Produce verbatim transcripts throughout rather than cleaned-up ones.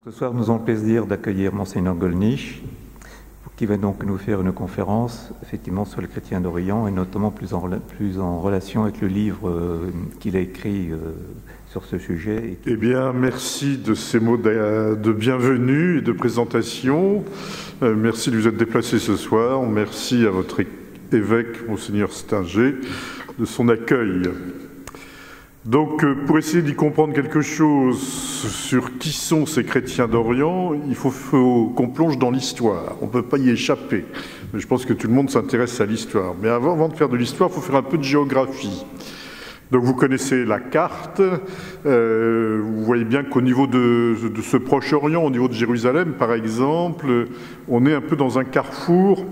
Ce soir, nous avons le plaisir d'accueillir Monseigneur Gollnisch, qui va donc nous faire une conférence, effectivement, sur les chrétiens d'Orient, et notamment plus en, plus en relation avec le livre euh, qu'il a écrit euh, sur ce sujet. Eh bien, merci de ces mots de, de bienvenue et de présentation. Euh, merci de vous être déplacé ce soir. Merci à votre évêque, Monseigneur Stinger, de son accueil. Donc, pour essayer d'y comprendre quelque chose sur qui sont ces chrétiens d'Orient, il faut, faut qu'on plonge dans l'histoire. On ne peut pas y échapper. Mais je pense que tout le monde s'intéresse à l'histoire. Mais avant, avant de faire de l'histoire, il faut faire un peu de géographie. Donc, vous connaissez la carte. Euh, vous voyez bien qu'au niveau de, de ce Proche-Orient, au niveau de Jérusalem, par exemple, on est un peu dans un carrefour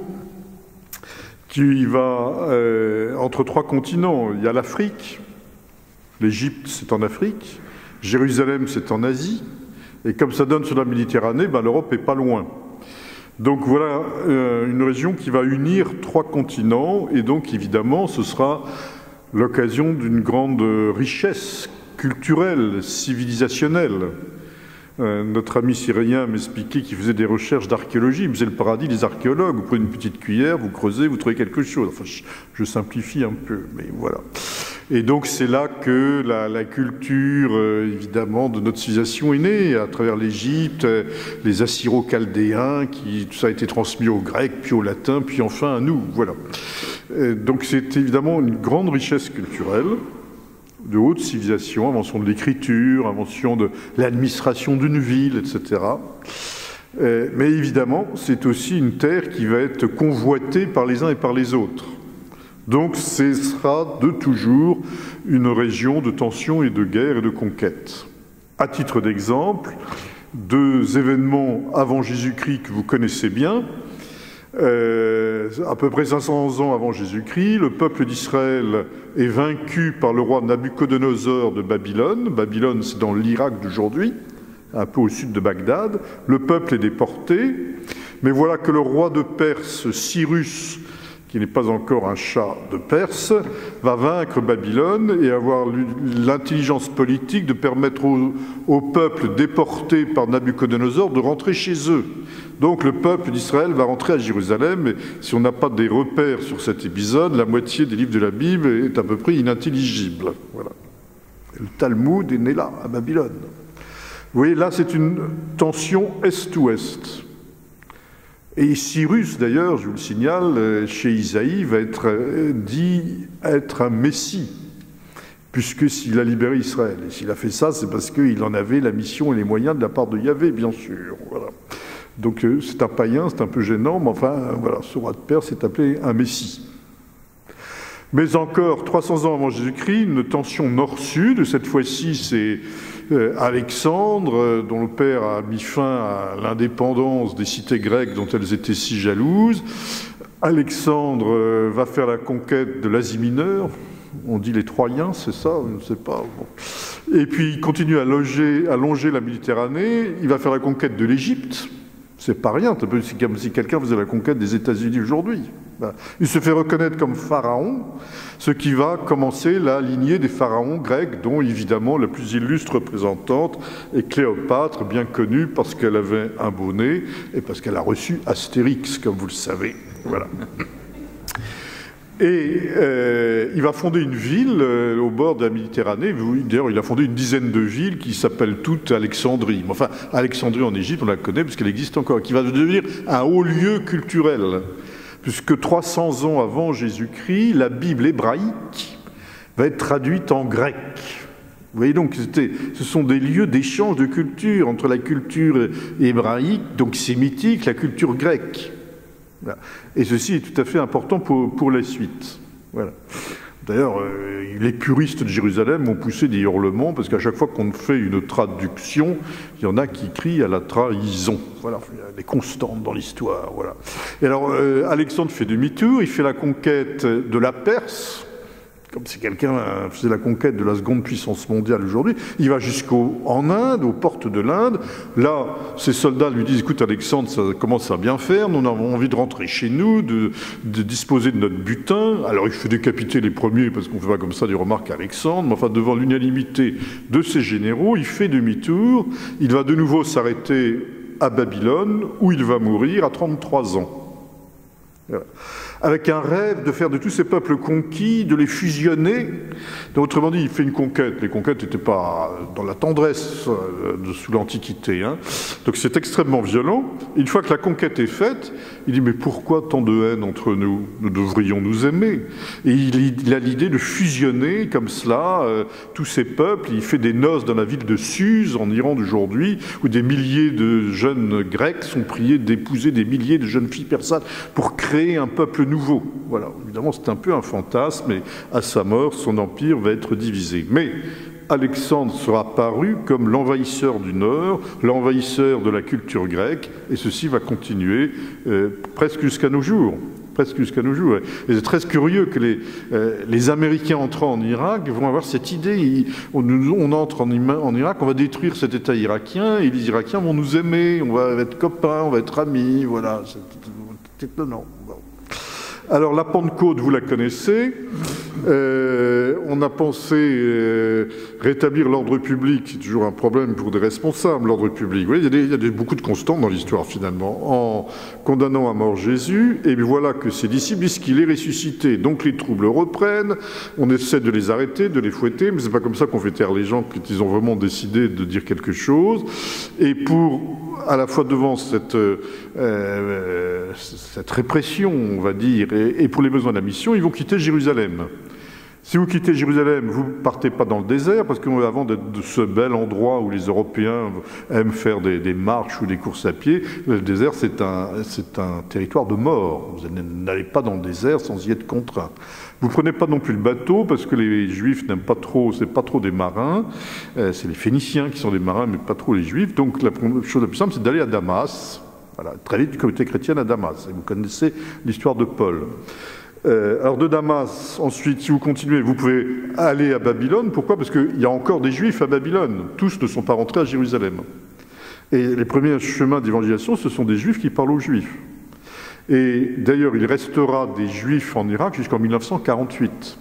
qui va euh, entre trois continents. Il y a l'Afrique. L'Égypte, c'est en Afrique, Jérusalem, c'est en Asie, et comme ça donne sur la Méditerranée, ben, l'Europe n'est pas loin. Donc voilà euh, une région qui va unir trois continents, et donc évidemment, ce sera l'occasion d'une grande richesse culturelle, civilisationnelle. Euh, notre ami syrien m'expliquait qu'il faisait des recherches d'archéologie, il faisait le paradis des archéologues. Vous prenez une petite cuillère, vous creusez, vous trouvez quelque chose. Enfin, je, je simplifie un peu, mais voilà. Et donc c'est là que la, la culture, euh, évidemment, de notre civilisation est née, à travers l'Égypte, euh, les Assyro-Chaldéens, qui tout ça a été transmis aux Grecs, puis aux Latins, puis enfin à nous, voilà. Euh, donc c'est évidemment une grande richesse culturelle, de haute civilisation, invention de l'écriture, invention de l'administration d'une ville, et cetera. Euh, mais évidemment, c'est aussi une terre qui va être convoitée par les uns et par les autres. Donc ce sera de toujours une région de tension et de guerre et de conquête. À titre d'exemple, deux événements avant Jésus-Christ que vous connaissez bien. Euh, à peu près cinq cents ans avant Jésus-Christ, le peuple d'Israël est vaincu par le roi Nabuchodonosor de Babylone. Babylone, c'est dans l'Irak d'aujourd'hui, un peu au sud de Bagdad. Le peuple est déporté, mais voilà que le roi de Perse, Cyrus, qui n'est pas encore un chat de Perse, va vaincre Babylone et avoir l'intelligence politique de permettre au, au peuple déporté par Nabuchodonosor de rentrer chez eux. Donc le peuple d'Israël va rentrer à Jérusalem, et si on n'a pas des repères sur cet épisode, la moitié des livres de la Bible est à peu près inintelligible. Voilà. Le Talmud est né là, à Babylone. Vous voyez, là c'est une tension est-ouest. Et Cyrus, d'ailleurs, je vous le signale, chez Isaïe, va être dit être un messie, puisque s'il a libéré Israël. Et s'il a fait ça, c'est parce qu'il en avait la mission et les moyens de la part de Yahvé, bien sûr. Voilà. Donc c'est un païen, c'est un peu gênant, mais enfin, voilà, ce roi de Perse est appelé un messie. Mais encore, trois cents ans avant Jésus-Christ, une tension nord-sud, cette fois-ci c'est Alexandre, dont le père a mis fin à l'indépendance des cités grecques dont elles étaient si jalouses. Alexandre va faire la conquête de l'Asie mineure, on dit les Troyens, c'est ça, je ne sais pas. Bon. Et puis il continue à, loger, à longer la Méditerranée, il va faire la conquête de l'Égypte. C'est pas rien, c'est un peu comme si quelqu'un faisait la conquête des États-Unis aujourd'hui. Il se fait reconnaître comme pharaon, ce qui va commencer la lignée des pharaons grecs, dont évidemment la plus illustre représentante est Cléopâtre, bien connue parce qu'elle avait un bonnet et parce qu'elle a reçu Astérix, comme vous le savez. Voilà. Et euh, il va fonder une ville euh, au bord de la Méditerranée. D'ailleurs, il a fondé une dizaine de villes qui s'appellent toutes Alexandrie. Enfin, Alexandrie en Égypte, on la connaît parce qu'elle existe encore, qui va devenir un haut lieu culturel. Puisque trois cents ans avant Jésus-Christ, la Bible hébraïque va être traduite en grec. Vous voyez donc, ce sont des lieux d'échange de culture entre la culture hébraïque, donc sémitique, la culture grecque. Voilà. Et ceci est tout à fait important pour, pour la suite. Voilà. D'ailleurs, euh, les puristes de Jérusalem ont poussé des hurlements, parce qu'à chaque fois qu'on fait une traduction, il y en a qui crient à la trahison. Voilà, il y a des constantes dans l'histoire. Voilà. Et alors, euh, Alexandre fait demi-tour, il fait la conquête de la Perse, comme si quelqu'un faisait la conquête de la seconde puissance mondiale aujourd'hui. Il va jusqu'en Inde, aux portes de l'Inde. Là, ses soldats lui disent, écoute Alexandre, ça commence à bien faire, nous avons envie de rentrer chez nous, de, de disposer de notre butin. Alors il fait décapiter les premiers, parce qu'on ne fait pas comme ça des remarques à Alexandre, mais enfin devant l'unanimité de ses généraux, il fait demi-tour, il va de nouveau s'arrêter à Babylone, où il va mourir à trente-trois ans. Voilà. Avec un rêve de faire de tous ces peuples conquis, de les fusionner. Donc, autrement dit, il fait une conquête. Les conquêtes n'étaient pas dans la tendresse euh, de, sous l'Antiquité. Hein. Donc c'est extrêmement violent. Une fois que la conquête est faite, il dit « Mais pourquoi tant de haine entre nous? Nous devrions nous aimer. » Et il, il a l'idée de fusionner comme cela euh, tous ces peuples. Il fait des noces dans la ville de Suse, en Iran d'aujourd'hui, où des milliers de jeunes Grecs sont priés d'épouser des milliers de jeunes filles persanes pour créer un peuple nouveau. Voilà, évidemment, c'est un peu un fantasme, mais à sa mort, son empire va être divisé. Mais Alexandre sera apparu comme l'envahisseur du Nord, l'envahisseur de la culture grecque, et ceci va continuer euh, presque jusqu'à nos jours. Presque jusqu'à nos jours. Et c'est très curieux que les, euh, les Américains entrant en Irak vont avoir cette idée. Ils, on, on entre en, en Irak, on va détruire cet État irakien, et les Irakiens vont nous aimer, on va être copains, on va être amis, voilà. C'est étonnant. Bon. Alors la Pentecôte, vous la connaissez. Euh, on a pensé euh, rétablir l'ordre public. C'est toujours un problème pour des responsables, l'ordre public. Vous voyez, il y a, des, il y a des, beaucoup de constantes dans l'histoire finalement. En condamnant à mort Jésus, et voilà que ses disciples disent qu'il est ressuscité. Donc les troubles reprennent. On essaie de les arrêter, de les fouetter, mais c'est pas comme ça qu'on fait taire les gens quand ils ont vraiment décidé de dire quelque chose. Et pour à la fois devant cette, euh, cette répression, on va dire, et, et pour les besoins de la mission, ils vont quitter Jérusalem. Si vous quittez Jérusalem, vous ne partez pas dans le désert, parce qu'avant d'être de ce bel endroit où les Européens aiment faire des, des marches ou des courses à pied, le désert, c'est un, c'est un territoire de mort. Vous n'allez pas dans le désert sans y être contraint. Vous ne prenez pas non plus le bateau, parce que les Juifs n'aiment pas trop, c'est pas trop des marins, euh, c'est les Phéniciens qui sont des marins, mais pas trop les Juifs. Donc la chose la plus simple, c'est d'aller à Damas, voilà, très vite du communauté chrétienne à Damas. Et vous connaissez l'histoire de Paul. Euh, alors de Damas, ensuite, si vous continuez, vous pouvez aller à Babylone. Pourquoi? Parce qu'il y a encore des Juifs à Babylone. Tous ne sont pas rentrés à Jérusalem. Et les premiers chemins d'évangélisation, ce sont des Juifs qui parlent aux Juifs. Et d'ailleurs, il restera des Juifs en Irak jusqu'en mille neuf cent quarante-huit,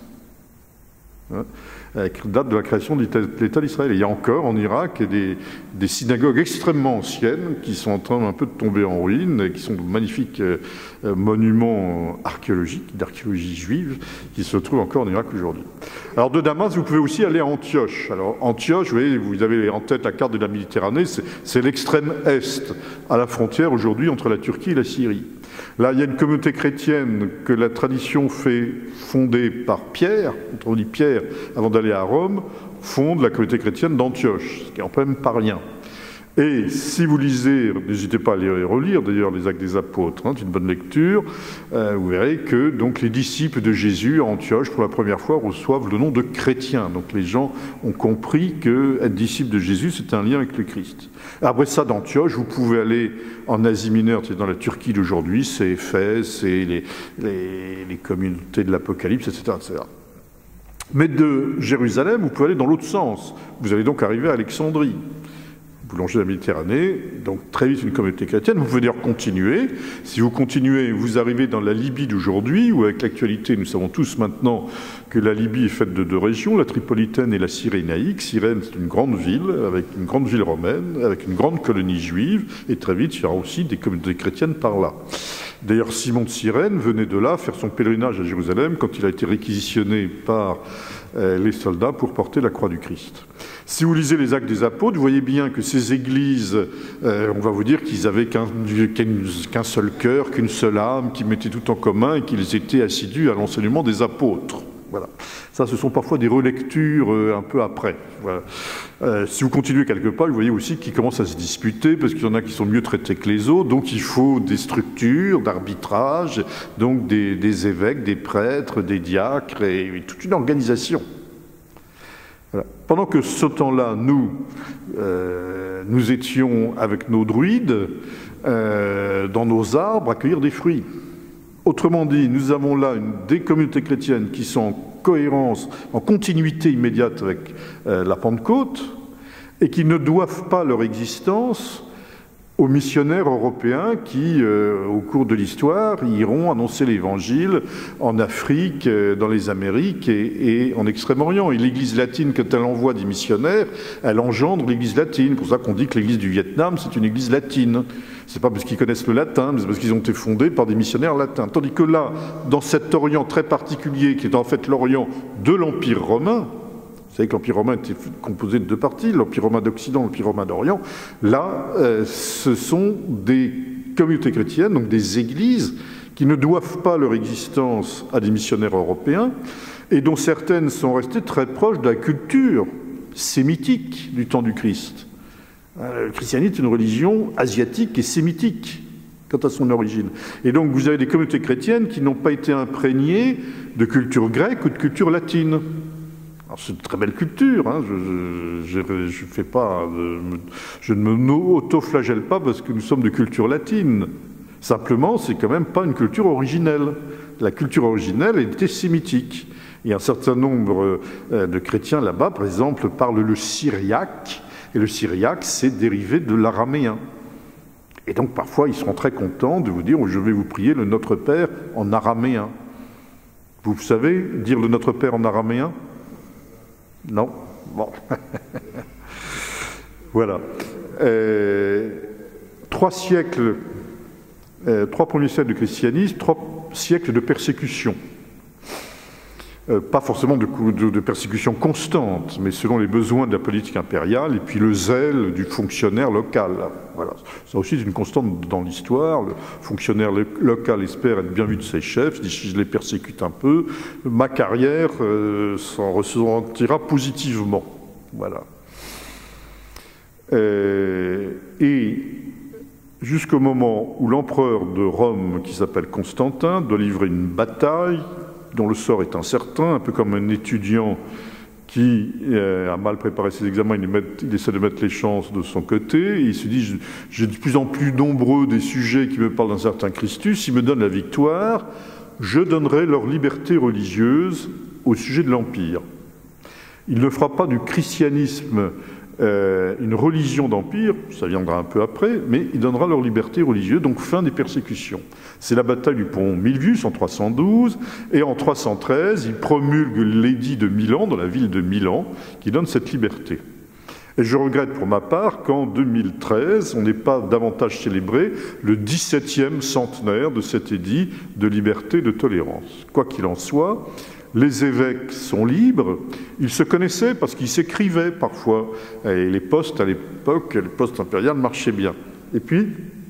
hein, avec la date de la création de l'État d'Israël. Et il y a encore en Irak des, des synagogues extrêmement anciennes qui sont en train un peu de tomber en ruine, et qui sont de magnifiques euh, monuments archéologiques, d'archéologie juive, qui se trouvent encore en Irak aujourd'hui. Alors de Damas, vous pouvez aussi aller à Antioche. Alors Antioche, vous voyez, vous avez en tête la carte de la Méditerranée, c'est l'extrême est, à la frontière aujourd'hui entre la Turquie et la Syrie. Là, il y a une communauté chrétienne que la tradition fait fonder par Pierre, autrement dit Pierre, avant d'aller à Rome, fonde la communauté chrétienne d'Antioche, ce qui est en même pas rien. Et si vous lisez, n'hésitez pas à les relire d'ailleurs les Actes des Apôtres, hein, c'est une bonne lecture, euh, vous verrez que donc les disciples de Jésus à Antioche pour la première fois reçoivent le nom de chrétiens. Donc les gens ont compris que être disciple de Jésus c'est un lien avec le Christ. Après ça d'Antioche, vous pouvez aller en Asie mineure, c'est dans la Turquie d'aujourd'hui, c'est Éphèse, c'est les, les, les communautés de l'Apocalypse, et cetera, et cetera. Mais de Jérusalem, vous pouvez aller dans l'autre sens. Vous allez donc arriver à Alexandrie. Vous longez la Méditerranée, donc très vite une communauté chrétienne. Vous pouvez d'ailleurs continuer. Si vous continuez, vous arrivez dans la Libye d'aujourd'hui, où avec l'actualité, nous savons tous maintenant que la Libye est faite de deux régions, la Tripolitaine et la Cyrénaïque. Cyrène, c'est une grande ville, avec une grande ville romaine, avec une grande colonie juive, et très vite, il y aura aussi des communautés chrétiennes par là. D'ailleurs, Simon de Cyrène venait de là faire son pèlerinage à Jérusalem quand il a été réquisitionné par euh, les soldats pour porter la croix du Christ. Si vous lisez les Actes des Apôtres, vous voyez bien que ces églises, euh, on va vous dire qu'ils avaient qu'un qu'un seul cœur, qu'une seule âme, qu'ils mettaient tout en commun et qu'ils étaient assidus à l'enseignement des apôtres. Voilà. Ça, ce sont parfois des relectures euh, un peu après. Voilà. Euh, si vous continuez quelque part, vous voyez aussi qu'ils commencent à se disputer parce qu'il y en a qui sont mieux traités que les autres. Donc il faut des structures d'arbitrage, donc des, des évêques, des prêtres, des diacres et, et toute une organisation. Voilà. Pendant que ce temps-là, nous, euh, nous étions avec nos druides euh, dans nos arbres à cueillir des fruits. Autrement dit, nous avons là une, des communautés chrétiennes qui sont en cohérence, en continuité immédiate avec euh, la Pentecôte, et qui ne doivent pas leur existence aux missionnaires européens qui, euh, au cours de l'histoire, iront annoncer l'Évangile en Afrique, euh, dans les Amériques et, et en Extrême-Orient. Et l'Église latine, quand elle envoie des missionnaires, elle engendre l'Église latine. C'est pour ça qu'on dit que l'Église du Vietnam, c'est une Église latine. C'est pas parce qu'ils connaissent le latin, mais c'est parce qu'ils ont été fondés par des missionnaires latins. Tandis que là, dans cet Orient très particulier, qui est en fait l'Orient de l'Empire romain, vous savez que l'Empire romain était composé de deux parties, l'Empire romain d'Occident, l'Empire romain d'Orient. Là, euh, ce sont des communautés chrétiennes, donc des églises, qui ne doivent pas leur existence à des missionnaires européens, et dont certaines sont restées très proches de la culture sémitique du temps du Christ. Le christianisme est une religion asiatique et sémitique quant à son origine. Et donc vous avez des communautés chrétiennes qui n'ont pas été imprégnées de culture grecque ou de culture latine. C'est une très belle culture, hein. je, je, je, fais pas, je ne me auto-flagelle pas parce que nous sommes de culture latine. Simplement, c'est quand même pas une culture originelle. La culture originelle était sémitique. Il y a un certain nombre de chrétiens là-bas, par exemple, parlent le syriaque, et le syriaque, c'est dérivé de l'araméen. Et donc, parfois, ils seront très contents de vous dire « Je vais vous prier le Notre Père en araméen ». Vous savez dire le Notre Père en araméen ? Non? Bon. Voilà. Euh, trois siècles, euh, trois premiers siècles de christianisme, trois siècles de persécution. Euh, pas forcément de, de, de persécution constante, mais selon les besoins de la politique impériale et puis le zèle du fonctionnaire local. Voilà. Ça aussi, c'est une constante dans l'histoire. Le fonctionnaire local espère être bien vu de ses chefs. Il dit, si je les persécute un peu, ma carrière euh, s'en ressentira positivement. Voilà. Euh, et jusqu'au moment où l'empereur de Rome, qui s'appelle Constantin, doit livrer une bataille dont le sort est incertain, un peu comme un étudiant qui euh, a mal préparé ses examens, il, met, il essaie de mettre les chances de son côté, et il se dit, j'ai de plus en plus nombreux des sujets qui me parlent d'un certain Christus, s'ils me donnent la victoire, je donnerai leur liberté religieuse au sujet de l'Empire. Il ne fera pas du christianisme euh, une religion d'Empire, ça viendra un peu après, mais il donnera leur liberté religieuse, donc fin des persécutions. C'est la bataille du pont Milvius en trois cent douze, et en trois cent treize, il promulgue l'édit de Milan, dans la ville de Milan, qui donne cette liberté. Et je regrette pour ma part qu'en deux mille treize, on n'ait pas davantage célébré le dix-septième centenaire de cet édit de liberté et de tolérance. Quoi qu'il en soit, les évêques sont libres, ils se connaissaient parce qu'ils s'écrivaient parfois, et les postes à l'époque, les postes impériaux marchaient bien. Et puis,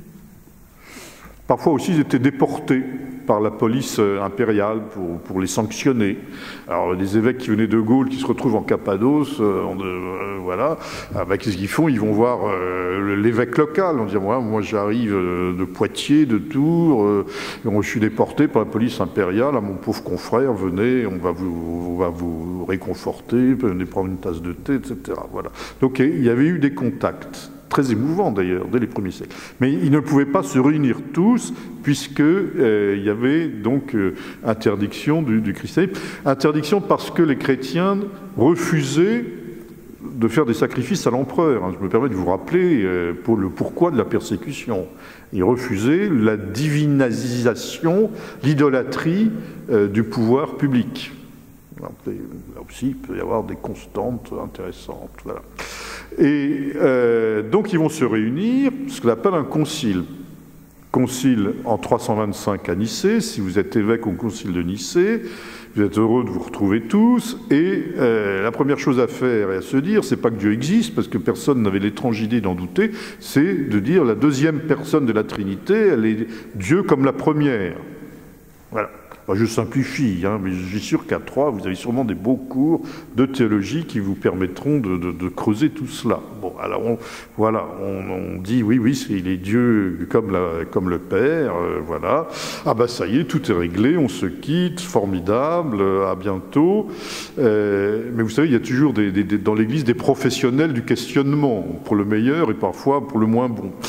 parfois aussi, ils étaient déportés par la police impériale pour, pour les sanctionner. Alors, des évêques qui venaient de Gaule, qui se retrouvent en Cappadoce, euh, euh, voilà, ah, bah, qu'est-ce qu'ils font? Ils vont voir euh, l'évêque local. On dit, moi, moi j'arrive de Poitiers, de Tours, euh, et je suis déporté par la police impériale. À mon pauvre confrère, venez, on va vous, on va vous réconforter, venez prendre une tasse de thé, et cetera. Voilà. Donc, il y avait eu des contacts. Très émouvant d'ailleurs, dès les premiers siècles. Mais ils ne pouvaient pas se réunir tous, puisqu'il euh, y avait donc euh, interdiction du, du christianisme. Interdiction parce que les chrétiens refusaient de faire des sacrifices à l'empereur. Je me permets de vous rappeler euh, pour le pourquoi de la persécution. Ils refusaient la divinisation, l'idolâtrie euh, du pouvoir public. Là aussi, il peut y avoir des constantes intéressantes. Voilà. Et euh, donc ils vont se réunir, ce qu'on appelle un concile. Concile en trois cent vingt-cinq à Nicée, si vous êtes évêque au concile de Nicée, vous êtes heureux de vous retrouver tous, et euh, la première chose à faire et à se dire, c'est pas que Dieu existe, parce que personne n'avait l'étrange idée d'en douter, c'est de dire la deuxième personne de la Trinité, elle est Dieu comme la première. Voilà. Je simplifie, hein, mais je suis sûr qu'à trois, vous avez sûrement des beaux cours de théologie qui vous permettront de, de, de creuser tout cela. Bon, alors on, voilà, on, on dit oui, oui, il est Dieu comme, la, comme le Père, euh, voilà. Ah ben ça y est, tout est réglé, on se quitte, formidable, à bientôt. Euh, mais vous savez, il y a toujours des, des, des, dans l'Église des professionnels du questionnement, pour le meilleur et parfois pour le moins bon.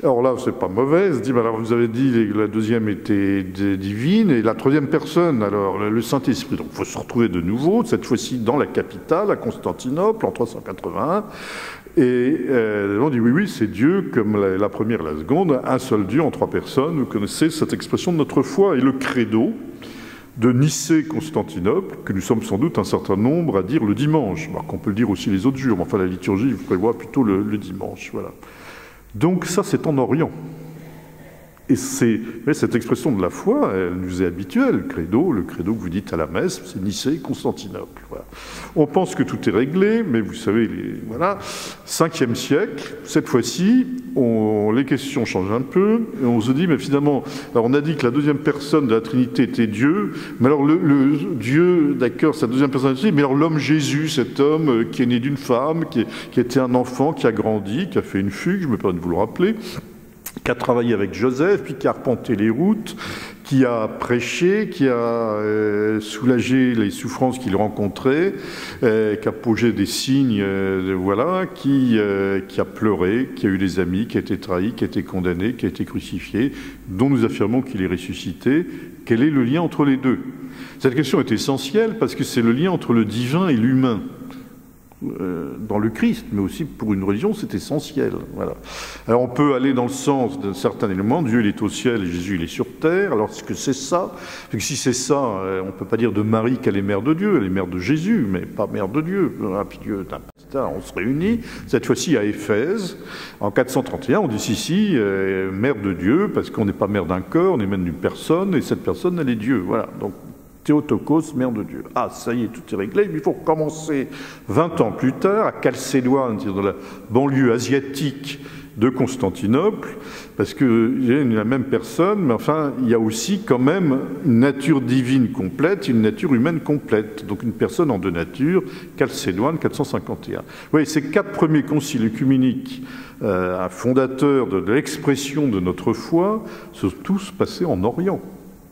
Alors là, c'est pas mauvais, il se dit, ben alors vous avez dit que la deuxième était divine, et la troisième personne, alors le Saint-Esprit. Donc il faut se retrouver de nouveau, cette fois-ci dans la capitale, à Constantinople, en trois cent quatre-vingt-un, et euh, on dit, oui, oui, c'est Dieu, comme la, la première et la seconde, un seul Dieu en trois personnes. Vous connaissez cette expression de notre foi, et le credo de Nicée-Constantinople, que nous sommes sans doute un certain nombre à dire le dimanche, alors qu'on peut le dire aussi les autres jours, mais enfin la liturgie prévoit plutôt le, le dimanche, voilà. Donc ça, c'est en Orient. Et c'est, cette expression de la foi, elle nous est habituelle, le credo, le credo que vous dites à la messe, c'est Nicée, Constantinople. Voilà. On pense que tout est réglé, mais vous savez, les, voilà, cinquième siècle, cette fois-ci, on, les questions changent un peu, et on se dit, mais finalement, alors on a dit que la deuxième personne de la Trinité était Dieu, mais alors le, le Dieu, d'accord, sa deuxième personnalité, mais alors l'homme Jésus, cet homme qui est né d'une femme, qui, est, qui était un enfant, qui a grandi, qui a fait une fugue, je me permets de vous le rappeler, qui a travaillé avec Joseph, puis qui a arpenté les routes, qui a prêché, qui a euh, soulagé les souffrances qu'il rencontrait, euh, qui a posé des signes, euh, voilà, qui, euh, qui a pleuré, qui a eu des amis, qui a été trahi, qui a été condamné, qui a été crucifié, dont nous affirmons qu'il est ressuscité. Quel est le lien entre les deux? Cette question est essentielle parce que c'est le lien entre le divin et l'humain. Dans le Christ, mais aussi pour une religion, c'est essentiel. Voilà. Alors on peut aller dans le sens d'un certain élément, Dieu il est au ciel et Jésus il est sur terre, alors est-ce que c'est ça? Parce que si c'est ça, on ne peut pas dire de Marie qu'elle est mère de Dieu, elle est mère de Jésus, mais pas mère de Dieu. Ah, puis Dieu, on se réunit, cette fois-ci à Éphèse, en quatre cent trente et un, on dit si, si, euh, mère de Dieu, parce qu'on n'est pas mère d'un corps, on est mère d'une personne, et cette personne, elle est Dieu. Voilà, donc Théotokos, mère de Dieu. Ah, ça y est, tout est réglé. Il faut recommencer vingt ans plus tard, à Chalcédoine, dans la banlieue asiatique de Constantinople, parce qu'il y a la même personne, mais enfin, il y a aussi quand même une nature divine complète, une nature humaine complète. Donc une personne en deux natures, Chalcédoine, quatre cent cinquante et un. Oui, ces quatre premiers conciles œcuméniques, euh, fondateurs de, de l'expression de notre foi, sont tous passés en Orient.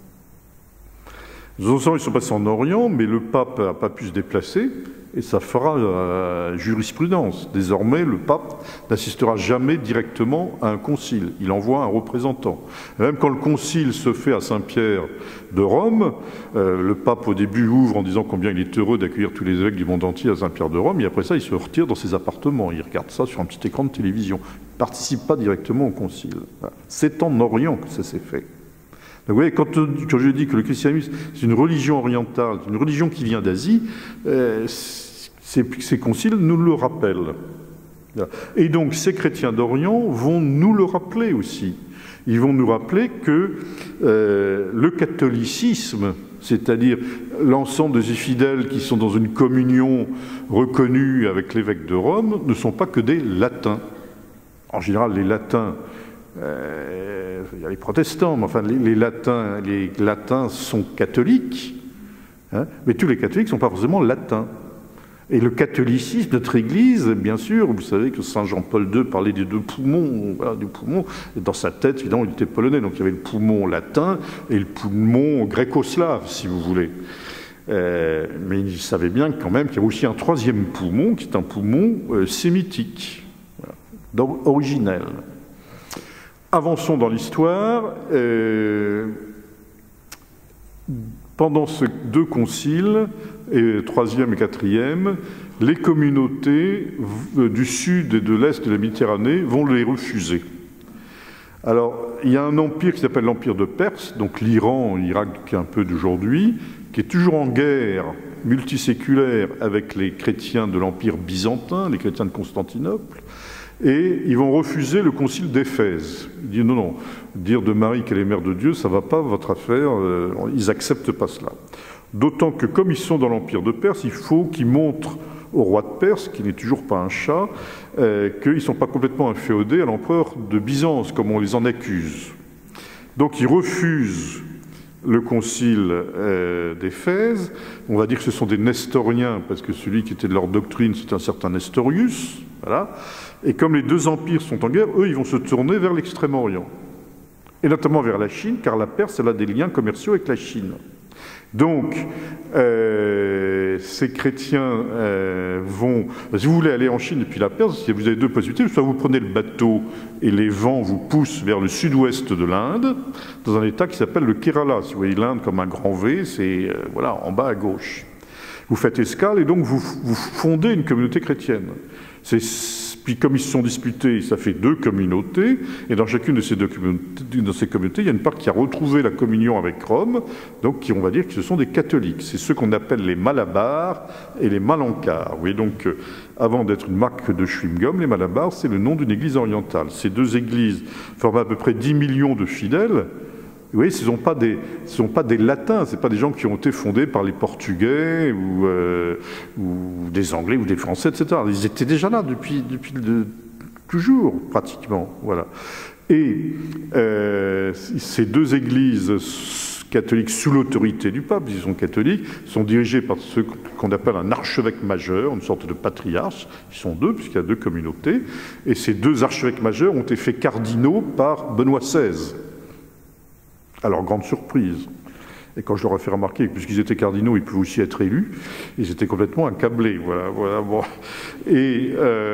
Les autres, ils sont passés en Orient, mais le pape n'a pas pu se déplacer, et ça fera euh, jurisprudence. Désormais, le pape n'assistera jamais directement à un concile. Il envoie un représentant. Et même quand le concile se fait à Saint-Pierre de Rome, euh, le pape au début ouvre en disant combien il est heureux d'accueillir tous les évêques du monde entier à Saint-Pierre de Rome, et après ça, il se retire dans ses appartements. Il regarde ça sur un petit écran de télévision. Il ne participe pas directement au concile. Voilà. C'est en Orient que ça s'est fait. Vous voyez, quand, quand je dis que le christianisme, c'est une religion orientale, une religion qui vient d'Asie, euh, ces, ces conciles nous le rappellent. Et donc, ces chrétiens d'Orient vont nous le rappeler aussi. Ils vont nous rappeler que euh, le catholicisme, c'est-à-dire l'ensemble des fidèles qui sont dans une communion reconnue avec l'évêque de Rome, ne sont pas que des latins. En général, les latins... Euh, il y a les protestants, mais enfin les, les, latins, les latins sont catholiques, hein, mais tous les catholiques ne sont pas forcément latins. Et le catholicisme, notre Église, bien sûr, vous savez que Saint Jean-Paul deux parlait des deux poumons, voilà, du poumon. Et dans sa tête, évidemment, il était polonais, donc il y avait le poumon latin et le poumon gréco-slave, si vous voulez. Euh, mais il savait bien quand même qu'il y avait aussi un troisième poumon, qui est un poumon euh, sémitique, voilà, originel. Avançons dans l'histoire. Euh, pendant ces deux conciles, et troisième et quatrième, les communautés du sud et de l'est de la Méditerranée vont les refuser. Alors, il y a un empire qui s'appelle l'empire de Perse, donc l'Iran, l'Irak un peu d'aujourd'hui, qui est toujours en guerre multiséculaire avec les chrétiens de l'empire byzantin, les chrétiens de Constantinople. Et ils vont refuser le concile d'Éphèse. Ils disent non, non, dire de Marie qu'elle est mère de Dieu, ça ne va pas, votre affaire, euh, ils n'acceptent pas cela. D'autant que comme ils sont dans l'empire de Perse, il faut qu'ils montrent au roi de Perse, qui n'est toujours pas un chat, euh, qu'ils ne sont pas complètement inféodés à l'empereur de Byzance, comme on les en accuse. Donc ils refusent le concile euh, d'Éphèse. On va dire que ce sont des nestoriens, parce que celui qui était de leur doctrine, c'est un certain Nestorius, voilà. Et comme les deux empires sont en guerre, eux, ils vont se tourner vers l'Extrême-Orient. Et notamment vers la Chine, car la Perse, elle a des liens commerciaux avec la Chine. Donc, euh, ces chrétiens euh, vont... Si vous voulez aller en Chine depuis la Perse, vous avez deux possibilités. Soit vous prenez le bateau et les vents vous poussent vers le sud-ouest de l'Inde, dans un état qui s'appelle le Kerala. Si vous voyez l'Inde comme un grand V, c'est euh, voilà, en bas à gauche. Vous faites escale et donc vous, vous fondez une communauté chrétienne. Puis comme ils se sont disputés, ça fait deux communautés, et dans chacune de ces, deux communautés, dans ces communautés, il y a une part qui a retrouvé la communion avec Rome, donc qui, on va dire que ce sont des catholiques. C'est ceux qu'on appelle les Malabars et les Malankars. Vous voyez, donc, euh, avant d'être une marque de chewing-gum, les Malabars, c'est le nom d'une église orientale. Ces deux églises forment à peu près dix millions de fidèles. Vous voyez, ce ne sont pas des, ce sont pas des latins, ce ne sont pas des gens qui ont été fondés par les Portugais ou, euh, ou des Anglais ou des Français, et cetera. Ils étaient déjà là depuis, depuis de, toujours, pratiquement. Voilà. Et euh, ces deux églises catholiques sous l'autorité du pape, ils sont catholiques, sont dirigées par ce qu'on appelle un archevêque majeur, une sorte de patriarche. Ils sont deux, puisqu'il y a deux communautés. Et ces deux archevêques majeurs ont été faits cardinaux par Benoît seize. Alors, grande surprise. Et quand je leur ai fait remarquer que, puisqu'ils étaient cardinaux, ils pouvaient aussi être élus, ils étaient complètement accablés. Voilà, voilà, bon. Et,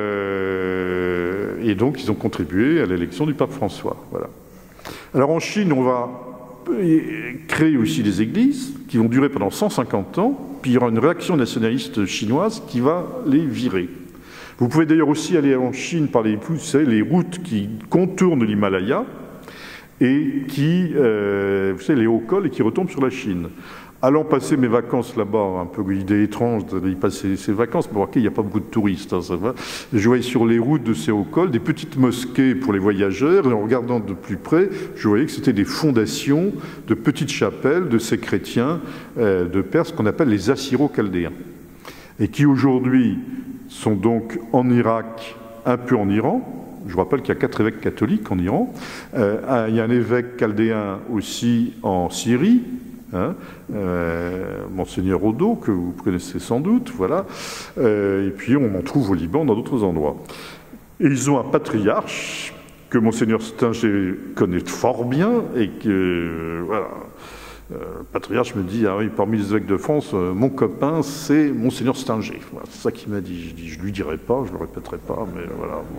euh, et donc, ils ont contribué à l'élection du pape François. Voilà. Alors, en Chine, on va créer aussi des églises qui vont durer pendant cent cinquante ans, puis il y aura une réaction nationaliste chinoise qui va les virer. Vous pouvez d'ailleurs aussi aller en Chine par les, vous savez, les routes qui contournent l'Himalaya, et qui, euh, vous savez, les hauts cols et qui retombent sur la Chine. Allant passer mes vacances là-bas, un peu une idée étrange d'y passer ces vacances, pour voir qu'il n'y a pas beaucoup de touristes, hein, ça va. Je voyais sur les routes de ces hauts cols des petites mosquées pour les voyageurs, et en regardant de plus près, je voyais que c'était des fondations de petites chapelles de ces chrétiens euh, de Perse qu'on appelle les Assyro-Chaldéens, et qui aujourd'hui sont donc en Irak, un peu en Iran. Je vous rappelle qu'il y a quatre évêques catholiques en Iran. Euh, il y a un évêque chaldéen aussi en Syrie, hein, euh, Monseigneur Odo, que vous connaissez sans doute, voilà. Euh, et puis on en trouve au Liban, dans d'autres endroits. Et ils ont un patriarche que Monseigneur Stinger connaît fort bien, et que, euh, voilà. Euh, le patriarche me dit, ah oui, parmi les évêques de France, euh, mon copain, c'est Monseigneur Stinger. Voilà, c'est ça qu'il m'a dit. Je dis, je lui dirai pas, je le répéterai pas, mais voilà. Bon.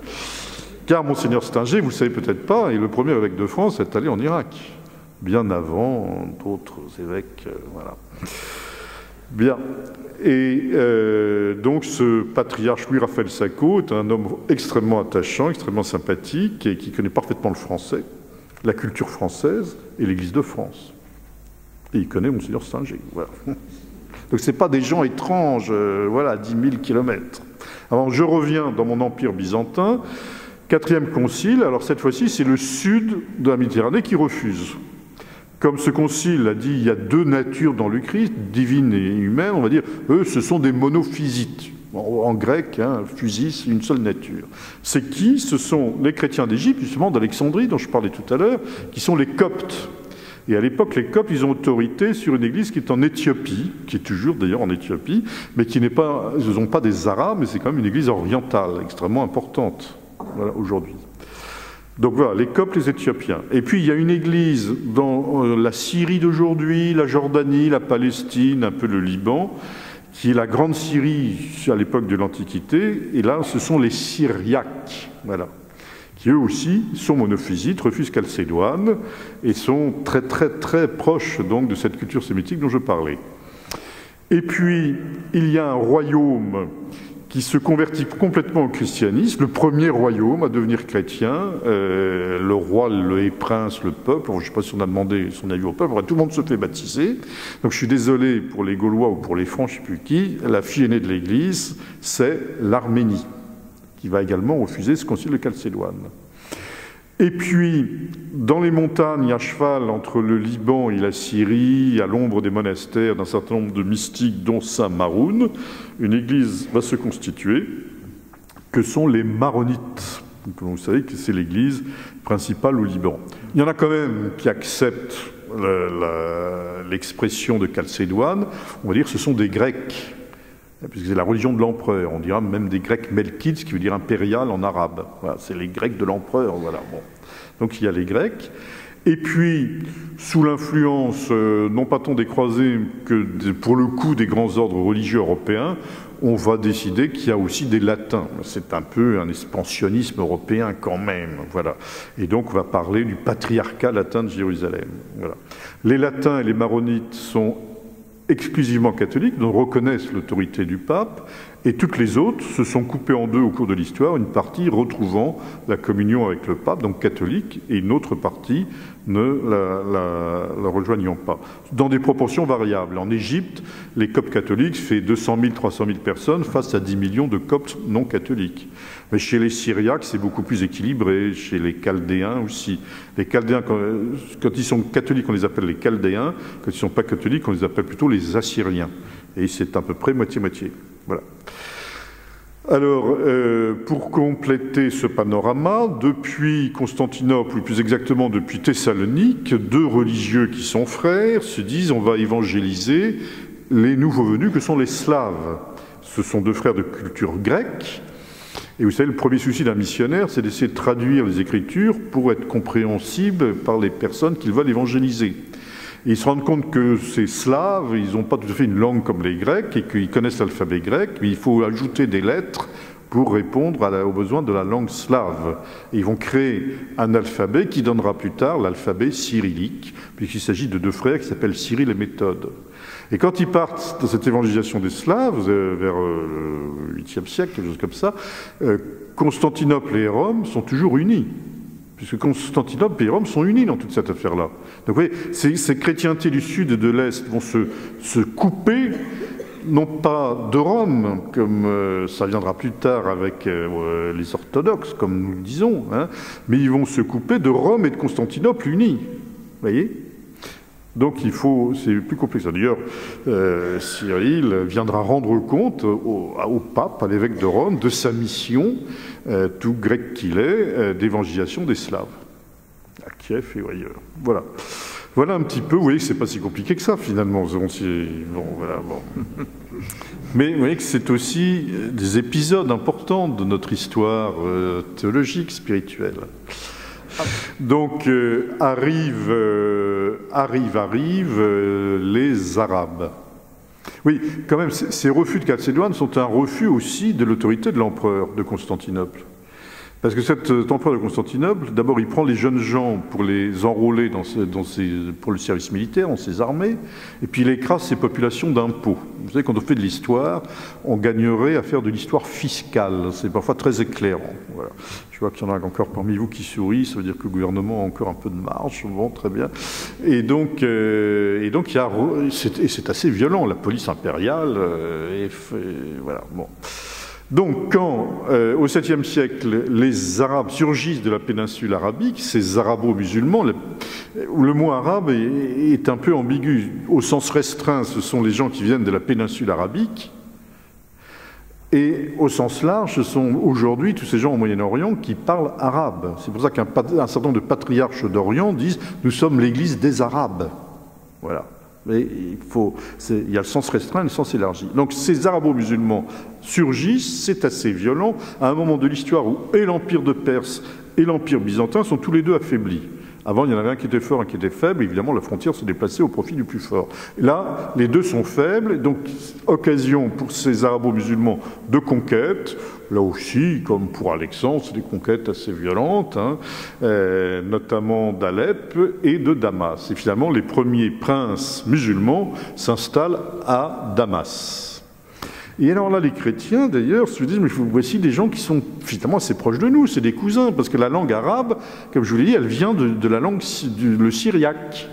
Car Monseigneur Stinger, vous le savez peut-être pas, est le premier évêque de France à être allé en Irak, bien avant d'autres évêques. Euh, voilà. Bien. Et euh, donc ce patriarche Louis-Raphaël Sacco est un homme extrêmement attachant, extrêmement sympathique, et qui connaît parfaitement le français, la culture française et l'Église de France. Et il connaît Monseigneur Stinger. Voilà. Donc ce n'est pas des gens étranges, euh, voilà, à dix mille kilomètres. Alors je reviens dans mon empire byzantin, quatrième concile, alors cette fois-ci c'est le sud de la Méditerranée qui refuse. Comme ce concile a dit, il y a deux natures dans le Christ, divine et humaine, on va dire, eux ce sont des monophysites. En, en grec, hein, physis, une seule nature. C'est qui? Ce sont les chrétiens d'Égypte, justement d'Alexandrie, dont je parlais tout à l'heure, qui sont les Coptes. Et à l'époque, les Coptes, ils ont autorité sur une église qui est en Éthiopie, qui est toujours d'ailleurs en Éthiopie, mais qui n'est pas, ils ne sont pas des Arabes, mais c'est quand même une église orientale, extrêmement importante, voilà, aujourd'hui. Donc voilà, les Coptes, les Éthiopiens. Et puis il y a une église dans euh, la Syrie d'aujourd'hui, la Jordanie, la Palestine, un peu le Liban, qui est la grande Syrie à l'époque de l'Antiquité, et là, ce sont les Syriaques, voilà, qui eux aussi sont monophysites, refusent Chalcédoine, et sont très très très proches donc de cette culture sémitique dont je parlais. Et puis, il y a un royaume qui se convertit complètement au christianisme, le premier royaume à devenir chrétien, euh, le roi, le prince, le peuple, je ne sais pas si on a demandé son avis au peuple, tout le monde se fait baptiser, donc je suis désolé pour les Gaulois ou pour les Francs, je ne sais plus qui, la fille aînée de l'Église, c'est l'Arménie, qui va également refuser ce concile de Chalcédoine. Et puis, dans les montagnes, à cheval entre le Liban et la Syrie, à l'ombre des monastères d'un certain nombre de mystiques, dont Saint Maroun, une église va se constituer, que sont les Maronites. Donc, vous savez que c'est l'église principale au Liban. Il y en a quand même qui acceptent l'expression de Chalcédoine. On va dire que ce sont des Grecs, puisque c'est la religion de l'empereur. On dira même des Grecs melkites, ce qui veut dire impérial en arabe. Voilà, c'est les Grecs de l'empereur. Voilà, bon. Donc il y a les Grecs. Et puis, sous l'influence, euh, non pas tant des croisés que de, pour le coup des grands ordres religieux européens, on va décider qu'il y a aussi des latins. C'est un peu un expansionnisme européen quand même. Voilà. Et donc on va parler du patriarcat latin de Jérusalem. Voilà. Les latins et les maronites sont exclusivement catholiques, donc reconnaissent l'autorité du pape, et toutes les autres se sont coupées en deux au cours de l'histoire, une partie retrouvant la communion avec le pape, donc catholique, et une autre partie ne la, la, la rejoignant pas, dans des proportions variables. En Égypte, les coptes catholiques fait deux cent mille, trois cent mille personnes face à dix millions de coptes non catholiques. Mais chez les Syriaques, c'est beaucoup plus équilibré, chez les Chaldéens aussi. Les Chaldéens, quand, quand ils sont catholiques, on les appelle les Chaldéens, quand ils ne sont pas catholiques, on les appelle plutôt les Assyriens. Et c'est à peu près moitié-moitié. Voilà. Alors, euh, pour compléter ce panorama, depuis Constantinople, ou plus exactement depuis Thessalonique, deux religieux qui sont frères se disent on va évangéliser les nouveaux venus que sont les Slaves. Ce sont deux frères de culture grecque. Et vous savez, le premier souci d'un missionnaire, c'est d'essayer de traduire les Écritures pour être compréhensibles par les personnes qu'ils veulent évangéliser. Et ils se rendent compte que ces Slaves, ils n'ont pas tout à fait une langue comme les Grecs et qu'ils connaissent l'alphabet grec, mais il faut ajouter des lettres pour répondre à la, aux besoins de la langue slave. Et ils vont créer un alphabet qui donnera plus tard l'alphabet cyrillique, puisqu'il s'agit de deux frères qui s'appellent Cyril et Méthode. Et quand ils partent dans cette évangélisation des Slaves, euh, vers euh, le huitième siècle, quelque chose comme ça, euh, Constantinople et Rome sont toujours unis. Puisque Constantinople et Rome sont unis dans toute cette affaire-là. Donc vous voyez, ces, ces chrétientés du Sud et de l'Est vont se, se couper, non pas de Rome, comme euh, ça viendra plus tard avec euh, les orthodoxes, comme nous le disons, hein, mais ils vont se couper de Rome et de Constantinople unis. Vous voyez ? Donc il faut, c'est plus complexe. D'ailleurs, euh, Cyril viendra rendre compte au, au pape, à l'évêque de Rome, de sa mission, euh, tout grec qu'il est, euh, d'évangélisation des Slaves, à Kiev et ailleurs. Voilà. Voilà un petit peu, vous voyez que c'est pas si compliqué que ça, finalement. Bon, voilà, bon. Mais vous voyez que c'est aussi des épisodes importants de notre histoire euh, théologique, spirituelle. Donc euh, arrivent, euh, arrivent, arrivent euh, les Arabes. Oui, quand même, ces refus de Chalcédoine sont un refus aussi de l'autorité de l'empereur de Constantinople. Parce que cet empereur de Constantinople, d'abord, il prend les jeunes gens pour les enrôler dans ce, dans ses, pour le service militaire, dans ses armées, et puis il écrase ses populations d'impôts. Vous savez, quand on fait de l'histoire, on gagnerait à faire de l'histoire fiscale. C'est parfois très éclairant. Voilà. Je vois qu'il y en a encore parmi vous qui sourient, ça veut dire que le gouvernement a encore un peu de marge. Bon, très bien. Et donc, euh, et donc il y a, c'est, c'est assez violent, la police impériale, euh, et, et voilà, bon. Donc, quand, euh, au septième siècle, les Arabes surgissent de la péninsule arabique, ces arabo-musulmans, le, le mot arabe est, est un peu ambigu. Au sens restreint, ce sont les gens qui viennent de la péninsule arabique, et au sens large, ce sont aujourd'hui tous ces gens au Moyen-Orient qui parlent arabe. C'est pour ça qu'un un certain nombre de patriarches d'Orient disent « nous sommes l'Église des Arabes ». Voilà. Mais il, faut, il y a le sens restreint et le sens élargi. Donc ces arabo-musulmans surgissent, c'est assez violent, à un moment de l'histoire où et l'Empire de Perse et l'Empire byzantin sont tous les deux affaiblis. Avant, il y en avait un qui était fort, un qui était faible. Évidemment, la frontière se déplaçait au profit du plus fort. Là, les deux sont faibles, donc occasion pour ces arabo-musulmans de conquête. Là aussi, comme pour Alexandre, c'est des conquêtes assez violentes, hein, euh, notamment d'Alep et de Damas. Et finalement, les premiers princes musulmans s'installent à Damas. Et alors là, les chrétiens, d'ailleurs, se disent, mais voici des gens qui sont finalement assez proches de nous, c'est des cousins, parce que la langue arabe, comme je vous l'ai dit, elle vient de, de la langue, du, le syriaque.